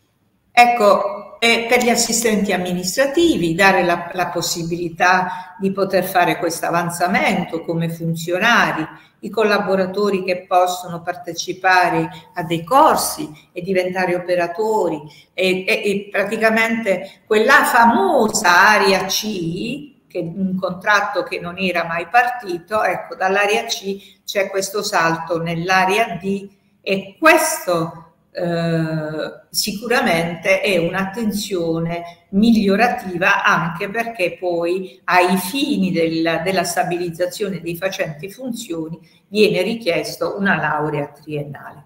Ecco, per gli assistenti amministrativi dare la possibilità di poter fare questo avanzamento come funzionari, i collaboratori che possono partecipare a dei corsi e diventare operatori, e praticamente quella famosa area C, che un contratto che non era mai partito, ecco, dall'area C c'è questo salto nell'area D, e questo sicuramente è un'attenzione migliorativa, anche perché poi ai fini della stabilizzazione dei facenti funzioni viene richiesto una laurea triennale.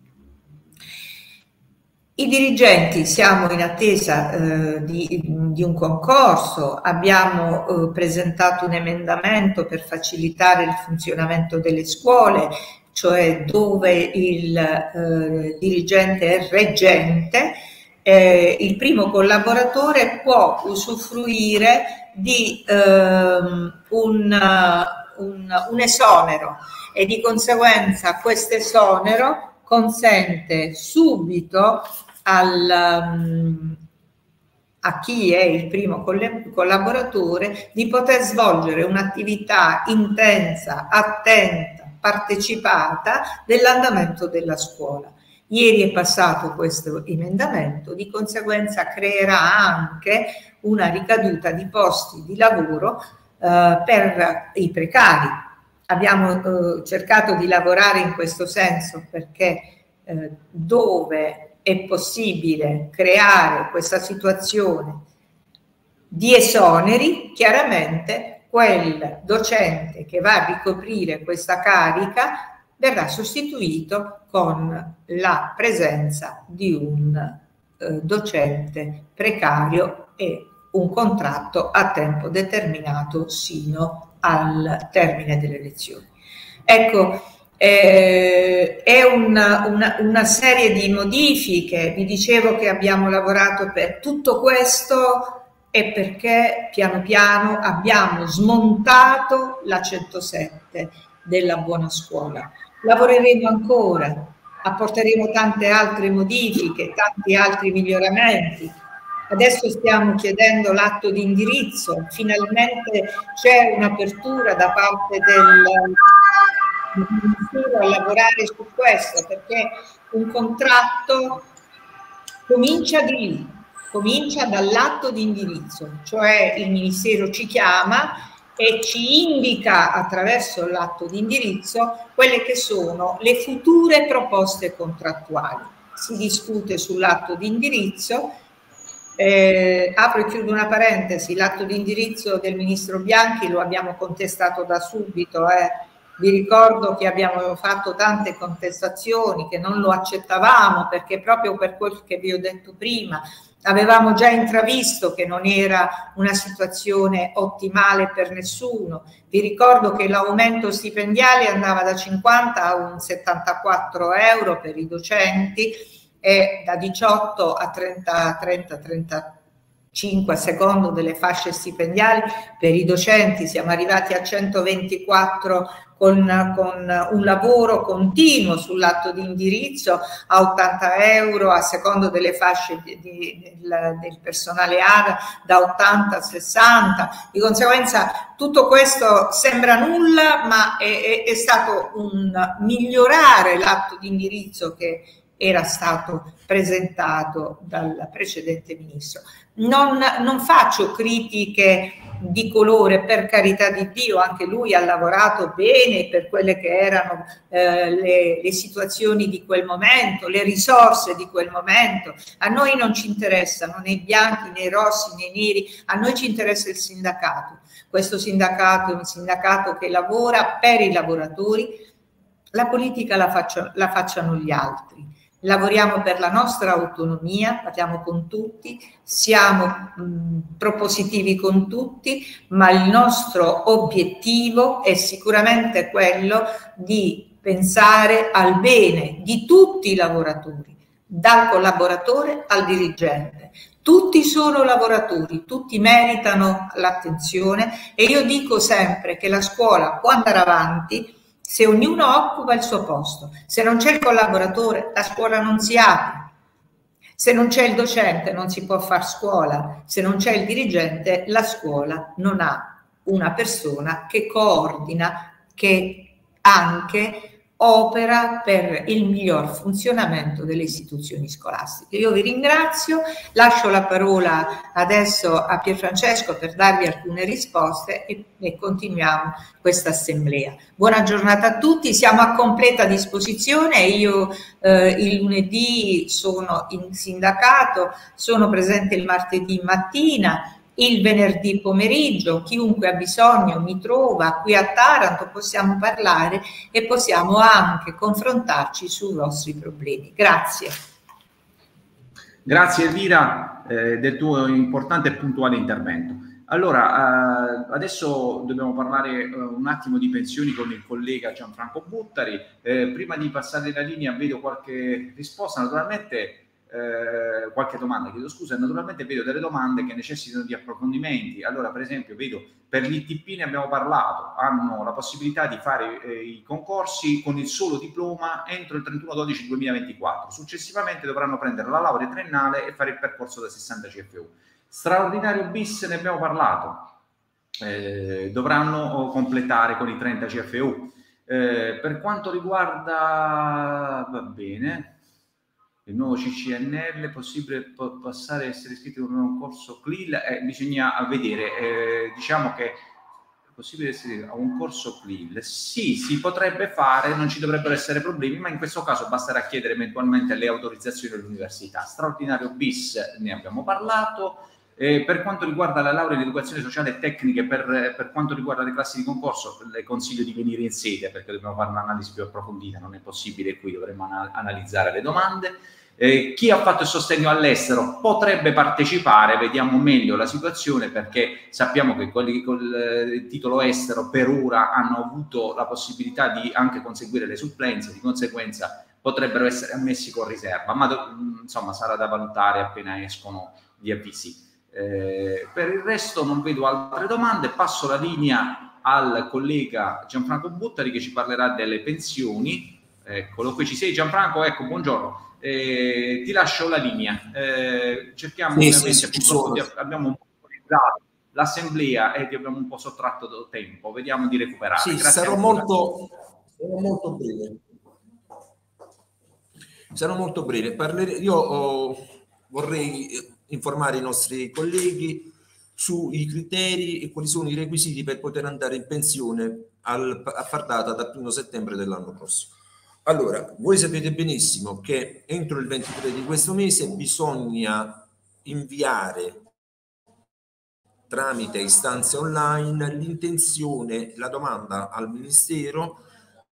I dirigenti siamo in attesa di un concorso, abbiamo presentato un emendamento per facilitare il funzionamento delle scuole, cioè dove il dirigente è reggente, il primo collaboratore può usufruire di un esonero, e di conseguenza questo esonero consente subito a chi è il primo collaboratore di poter svolgere un'attività intensa, attenta, partecipata dell'andamento della scuola. Ieri è passato questo emendamento, di conseguenza creerà anche una ricaduta di posti di lavoro per i precari. Abbiamo cercato di lavorare in questo senso, perché dove è possibile creare questa situazione di esoneri, chiaramente quel docente che va a ricoprire questa carica verrà sostituito con la presenza di un docente precario e un contratto a tempo determinato sino al termine delle lezioni. Ecco, è una serie di modifiche. Vi dicevo che abbiamo lavorato per tutto questo, e perché piano piano abbiamo smontato la 107 della buona scuola. Lavoreremo ancora, apporteremo tante altre modifiche, tanti altri miglioramenti. Adesso stiamo chiedendo l'atto di indirizzo, finalmente c'è un'apertura da parte del Ministero a lavorare su questo, perché un contratto comincia di lì. Comincia dall'atto di indirizzo, cioè il Ministero ci chiama e ci indica attraverso l'atto di indirizzo quelle che sono le future proposte contrattuali. Si discute sull'atto di indirizzo, Apro e chiudo una parentesi, l'atto di indirizzo del ministro Bianchi lo abbiamo contestato da subito. Vi ricordo che abbiamo fatto tante contestazioni, che non lo accettavamo perché proprio per quel che vi ho detto prima avevamo già intravisto che non era una situazione ottimale per nessuno. Vi ricordo che l'aumento stipendiale andava da 50 a un 74 euro per i docenti e da 18 a 35 a secondo delle fasce stipendiali per i docenti. Siamo arrivati a 124 con un lavoro continuo sull'atto di indirizzo, a 80 euro a secondo delle fasce del personale ARA, da 80 a 60. Di conseguenza tutto questo sembra nulla, ma è stato un migliorare l'atto di indirizzo che era stato presentato dal precedente ministro. Non faccio critiche di colore, per carità di Dio, anche lui ha lavorato bene per quelle che erano le situazioni di quel momento, le risorse di quel momento. A noi non ci interessano né i bianchi né i rossi né i neri, a noi ci interessa il sindacato. Questo sindacato è un sindacato che lavora per i lavoratori, la politica la facciano gli altri. Lavoriamo per la nostra autonomia, parliamo con tutti, siamo propositivi con tutti, ma il nostro obiettivo è sicuramente quello di pensare al bene di tutti i lavoratori, dal collaboratore al dirigente. Tutti sono lavoratori, tutti meritano l'attenzione e io dico sempre che la scuola può andare avanti se ognuno occupa il suo posto. Se non c'è il collaboratore, la scuola non si apre. Se non c'è il docente, non si può fare scuola. Se non c'è il dirigente, la scuola non ha una persona che coordina, che anche opera per il miglior funzionamento delle istituzioni scolastiche. Io vi ringrazio, lascio la parola adesso a Pierfrancesco per darvi alcune risposte e continuiamo questa assemblea. Buona giornata a tutti, siamo a completa disposizione. Io il lunedì sono in sindacato, sono presente il martedì mattina, il venerdì pomeriggio, chiunque ha bisogno mi trova qui a Taranto, possiamo parlare e possiamo anche confrontarci sui vostri problemi. Grazie. Grazie Elvira del tuo importante e puntuale intervento. Allora, adesso dobbiamo parlare un attimo di pensioni con il collega Gianfranco Buttari. Prima di passare la linea vedo qualche risposta, naturalmente qualche domanda, chiedo scusa, naturalmente vedo delle domande che necessitano di approfondimenti. Allora, per esempio, vedo per l'ITP ne abbiamo parlato, hanno la possibilità di fare i concorsi con il solo diploma entro il 31/12/2024, successivamente dovranno prendere la laurea triennale e fare il percorso da 60 CFU. Straordinario bis ne abbiamo parlato, dovranno completare con i 30 CFU. Per quanto riguarda, va bene, il nuovo CCNL, è possibile passare a essere iscritti in un corso CLIL? Bisogna vedere, diciamo che è possibile essere a un corso CLIL. Sì, si potrebbe fare, non ci dovrebbero essere problemi, ma in questo caso basterà chiedere eventualmente le autorizzazioni all'università. Straordinario bis ne abbiamo parlato. Per quanto riguarda la laurea in educazione sociale e tecniche, per quanto riguarda le classi di concorso, le consiglio di venire in sede perché dobbiamo fare un'analisi più approfondita, non è possibile qui, dovremmo analizzare le domande. Chi ha fatto il sostegno all'estero potrebbe partecipare, vediamo meglio la situazione, perché sappiamo che quelli col titolo estero per ora hanno avuto la possibilità di anche conseguire le supplenze, di conseguenza potrebbero essere ammessi con riserva, ma insomma sarà da valutare appena escono gli avvisi. Per il resto non vedo altre domande, passo la linea al collega Gianfranco Buttari che ci parlerà delle pensioni. Eccolo, qui ci sei Gianfranco, ecco, buongiorno. Ti lascio la linea. Cerchiamo abbiamo un po' organizzato l'assemblea e ti abbiamo un po' sottratto tempo, vediamo di recuperare. Sì, sarò molto breve. Sarò molto breve. Io vorrei informare i nostri colleghi sui criteri e quali sono i requisiti per poter andare in pensione a far data dal 1 settembre dell'anno prossimo. Allora, voi sapete benissimo che entro il 23 di questo mese bisogna inviare tramite istanze online l'intenzione, la domanda al Ministero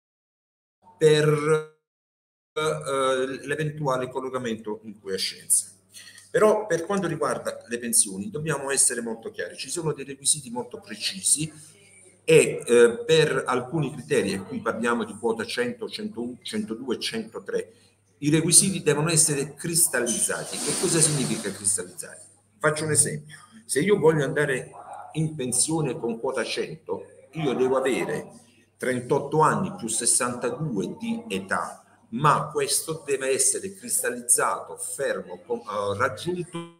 per l'eventuale collocamento in quiescenza. Però per quanto riguarda le pensioni dobbiamo essere molto chiari, ci sono dei requisiti molto precisi e per alcuni criteri, e qui parliamo di quota 100, 101, 102 e 103, i requisiti devono essere cristallizzati. Che cosa significa cristallizzati? Faccio un esempio: se io voglio andare in pensione con quota 100, io devo avere 38 anni più 62 di età, ma questo deve essere cristallizzato, fermo, raggiunto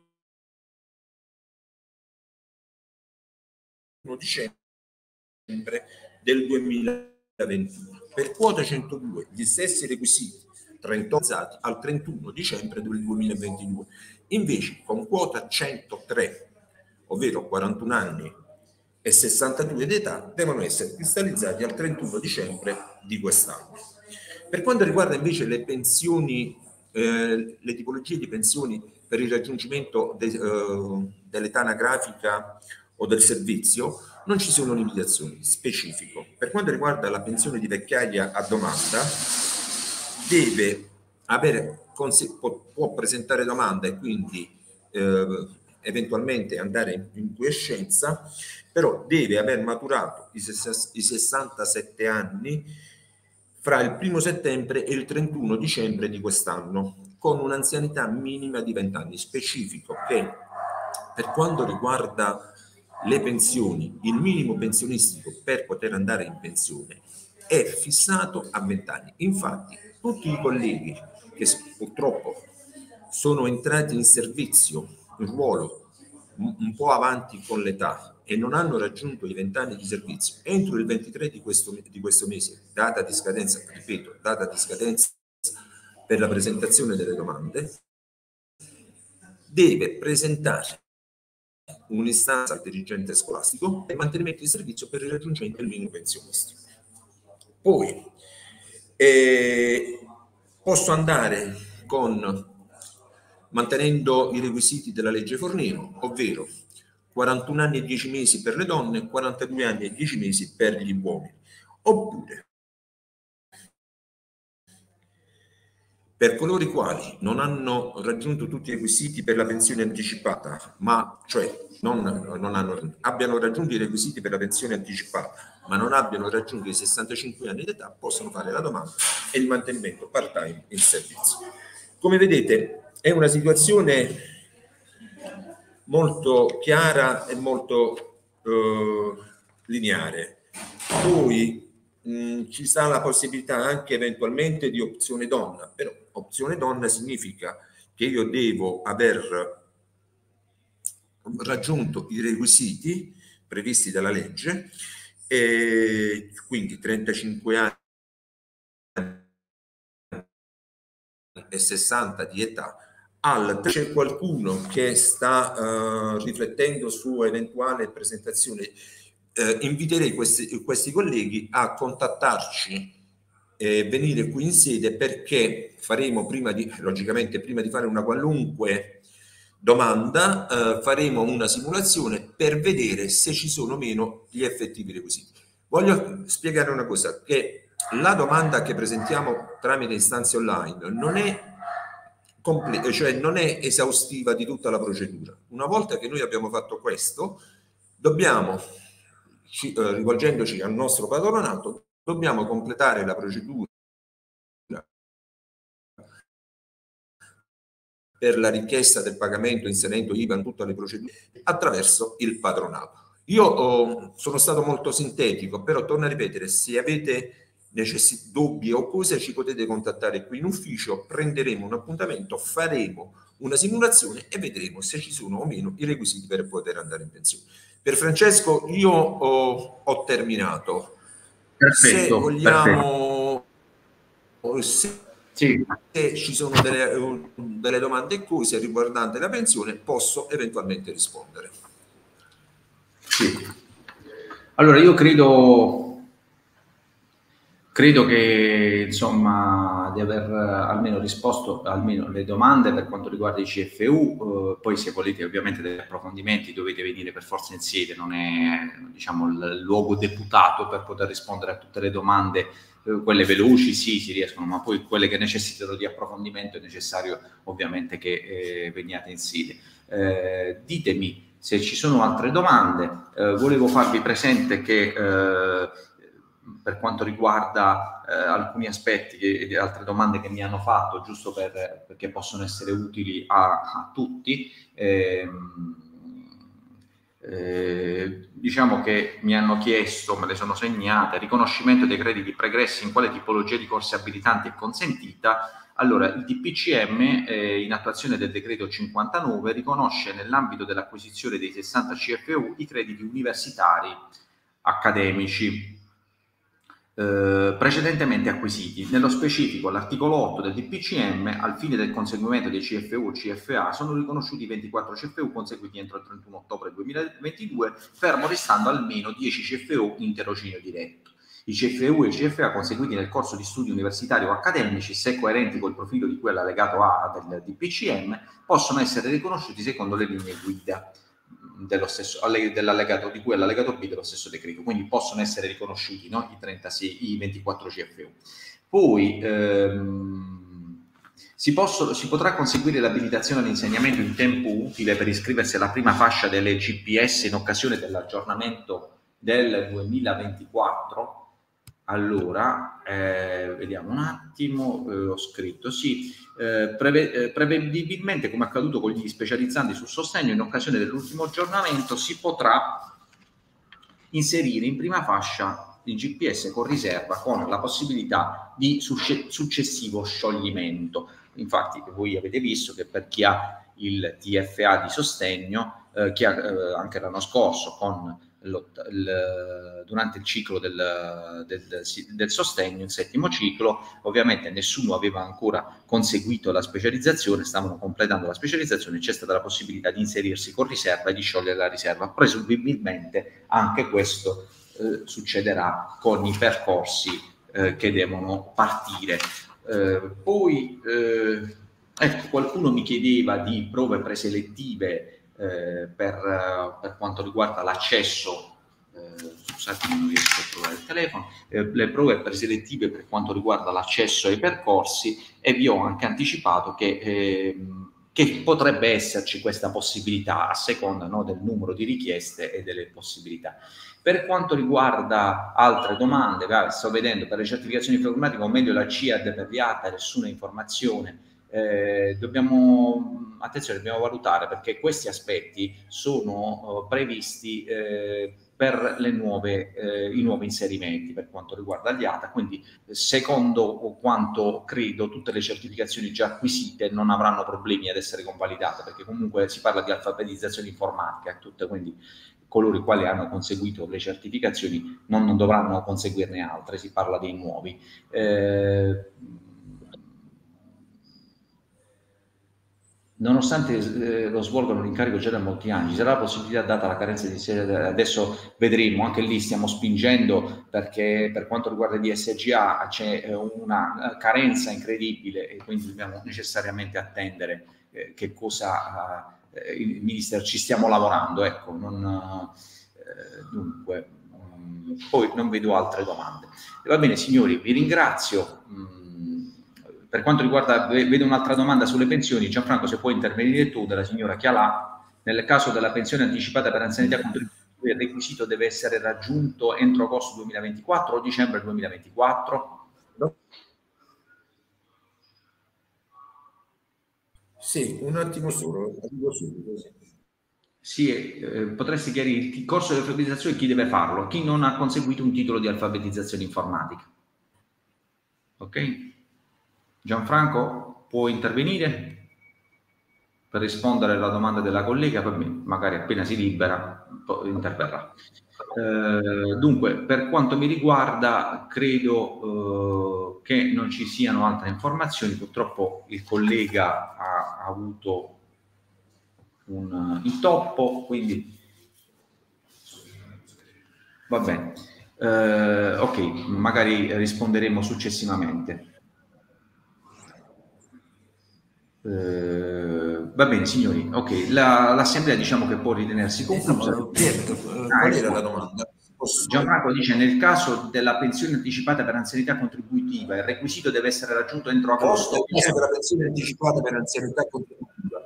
dicembre del 2021. Per quota 102 gli stessi requisiti 38 al 31 dicembre del 2022. Invece con quota 103, ovvero 41 anni e 62 di età, devono essere cristallizzati al 31 dicembre di quest'anno. Per quanto riguarda invece le pensioni, le tipologie di pensioni per il raggiungimento dell'età anagrafica o del servizio, non ci sono limitazioni specifiche. Per quanto riguarda la pensione di vecchiaia a domanda, deve avere, può presentare domanda e quindi eventualmente andare in quiescenza, però deve aver maturato i 67 anni fra il 1° settembre e il 31 dicembre di quest'anno, con un'anzianità minima di 20 anni. Specifico che per quanto riguarda le pensioni, il minimo pensionistico per poter andare in pensione è fissato a 20 anni. Infatti tutti i colleghi che purtroppo sono entrati in servizio, in ruolo un po' avanti con l'età e non hanno raggiunto i 20 anni di servizio entro il 23 di questo mese, data di scadenza, ripeto, data di scadenza per la presentazione delle domande, deve presentare un'istanza al dirigente scolastico per il mantenimento di servizio per il raggiungimento del minimo pensionistico. Poi posso andare mantenendo i requisiti della legge Fornero, ovvero 41 anni e 10 mesi per le donne, 42 anni e 10 mesi per gli uomini. Oppure, per coloro i quali non hanno raggiunto tutti i requisiti per la pensione anticipata, abbiano raggiunto i requisiti per la pensione anticipata, ma non abbiano raggiunto i 65 anni di età, possono fare la domanda e il mantenimento part-time in servizio. Come vedete, è una situazione molto chiara e molto lineare. Poi ci sta la possibilità anche eventualmente di opzione donna, però opzione donna significa che io devo aver raggiunto i requisiti previsti dalla legge, e quindi 35 anni e 60 di età. C'è qualcuno che sta riflettendo su eventuale presentazione, inviterei questi colleghi a contattarci e venire qui in sede, perché faremo logicamente prima di fare una qualunque domanda, faremo una simulazione per vedere se ci sono o meno gli effettivi requisiti. Voglio spiegare una cosa, che la domanda che presentiamo tramite istanze online non è completa, cioè non è esaustiva di tutta la procedura. Una volta che noi abbiamo fatto questo, dobbiamo, rivolgendoci al nostro patronato, dobbiamo completare la procedura per la richiesta del pagamento inserendo IVA in tutte le procedure attraverso il patronato. Io sono stato molto sintetico, però torno a ripetere, se avete dubbi o cose ci potete contattare qui in ufficio, prenderemo un appuntamento, faremo una simulazione e vedremo se ci sono o meno i requisiti per poter andare in pensione. Per Francesco io ho terminato. Perfetto, se vogliamo, se ci sono delle domande e cose riguardanti la pensione, posso eventualmente rispondere. Sì. Allora io credo Credo che insomma di aver almeno risposto almeno le domande per quanto riguarda i CFU, poi se volete ovviamente degli approfondimenti dovete venire per forza in sede, non è diciamo il luogo deputato per poter rispondere a tutte le domande, quelle veloci sì si riescono, ma poi quelle che necessitano di approfondimento è necessario ovviamente che veniate in sede. Ditemi se ci sono altre domande, volevo farvi presente che per quanto riguarda alcuni aspetti e altre domande che mi hanno fatto, giusto perché possono essere utili a tutti, diciamo che mi hanno chiesto, me le sono segnate, riconoscimento dei crediti pregressi, in quale tipologia di corsi abilitanti è consentita. Allora, il DPCM, in attuazione del decreto 59, riconosce nell'ambito dell'acquisizione dei 60 CFU i crediti universitari accademici precedentemente acquisiti. Nello specifico, l'articolo 8 del DPCM, al fine del conseguimento dei CFU o CFA, sono riconosciuti 24 CFU conseguiti entro il 31 ottobre 2022, fermo restando almeno 10 CFU in tirocinio diretto. I CFU e i CFA conseguiti nel corso di studi universitari o accademici, se coerenti col profilo di cui all'allegato A del DPCM, possono essere riconosciuti secondo le linee guida dell'allegato di cui all'allegato B dello stesso decreto, quindi possono essere riconosciuti, no? I 24 CFU. Poi si potrà conseguire l'abilitazione all'insegnamento in tempo utile per iscriversi alla prima fascia delle GPS in occasione dell'aggiornamento del 2024. Allora, vediamo un attimo, ho scritto, sì, prevedibilmente, come accaduto con gli specializzanti sul sostegno, in occasione dell'ultimo aggiornamento si potrà inserire in prima fascia il GPS con riserva, con la possibilità di successivo scioglimento. Infatti voi avete visto che per chi ha il TFA di sostegno, chi ha anche l'anno scorso con durante il ciclo del sostegno, il settimo ciclo, ovviamente nessuno aveva ancora conseguito la specializzazione, stavano completando la specializzazione, c'è stata la possibilità di inserirsi con riserva e di sciogliere la riserva. Presumibilmente anche questo succederà con i percorsi che devono partire. Poi ecco, qualcuno mi chiedeva di prove preselettive per quanto riguarda l'accesso, scusate non riesco a trovare il telefono, le prove preselettive per quanto riguarda l'accesso ai percorsi, e vi ho anche anticipato che potrebbe esserci questa possibilità a seconda, no, del numero di richieste e delle possibilità. Per quanto riguarda altre domande, sto vedendo per le certificazioni informatiche, o meglio la CIAD per gli ATA, nessuna informazione. Dobbiamo valutare, perché questi aspetti sono previsti per i nuovi inserimenti per quanto riguarda gli ATA, quindi secondo quanto credo tutte le certificazioni già acquisite non avranno problemi ad essere convalidate, perché comunque si parla di alfabetizzazione informatica, quindi coloro i quali hanno conseguito le certificazioni non dovranno conseguirne altre, si parla dei nuovi. Nonostante lo svolgono l'incarico già da molti anni, ci sarà la possibilità, data la carenza di sede, adesso vedremo, anche lì stiamo spingendo, perché per quanto riguarda gli SGA c'è una carenza incredibile e quindi dobbiamo necessariamente attendere che cosa il Ministero, ci stiamo lavorando, ecco, dunque, poi non vedo altre domande. Va bene signori, vi ringrazio. Per quanto riguarda, vedo un'altra domanda sulle pensioni. Gianfranco, se puoi intervenire tu, della signora Chialà. Nel caso della pensione anticipata per anzianità contributiva, il requisito deve essere raggiunto entro agosto 2024 o dicembre 2024? No. Sì, un attimo solo, arrivo subito. Sì, potresti chiarire il corso di alfabetizzazione, chi deve farlo? Chi non ha conseguito un titolo di alfabetizzazione informatica. Ok? Gianfranco, può intervenire per rispondere alla domanda della collega? Magari appena si libera interverrà. Dunque, per quanto mi riguarda, credo che non ci siano altre informazioni. Purtroppo il collega ha avuto un intoppo, quindi va bene. Ok, magari risponderemo successivamente. Va bene signori, ok, l'assemblea diciamo che può ritenersi conclusa. Qual era la domanda? Gianfranco dice: nel caso della pensione anticipata per anzianità contributiva il requisito deve essere raggiunto entro agosto. Nel caso della pensione anticipata per anzianità contributiva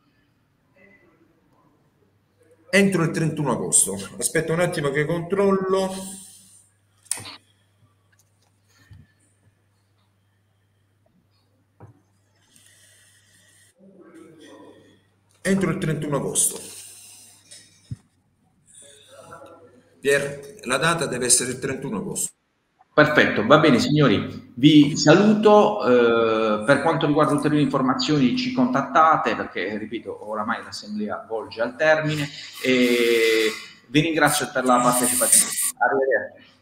entro il 31 agosto. Aspetta un attimo che controllo. Entro il 31 agosto. Pier, la data deve essere il 31 agosto. Perfetto, va bene signori, vi saluto. Per quanto riguarda ulteriori informazioni ci contattate, perché ripeto oramai l'assemblea volge al termine, e vi ringrazio per la partecipazione. Arrivederci.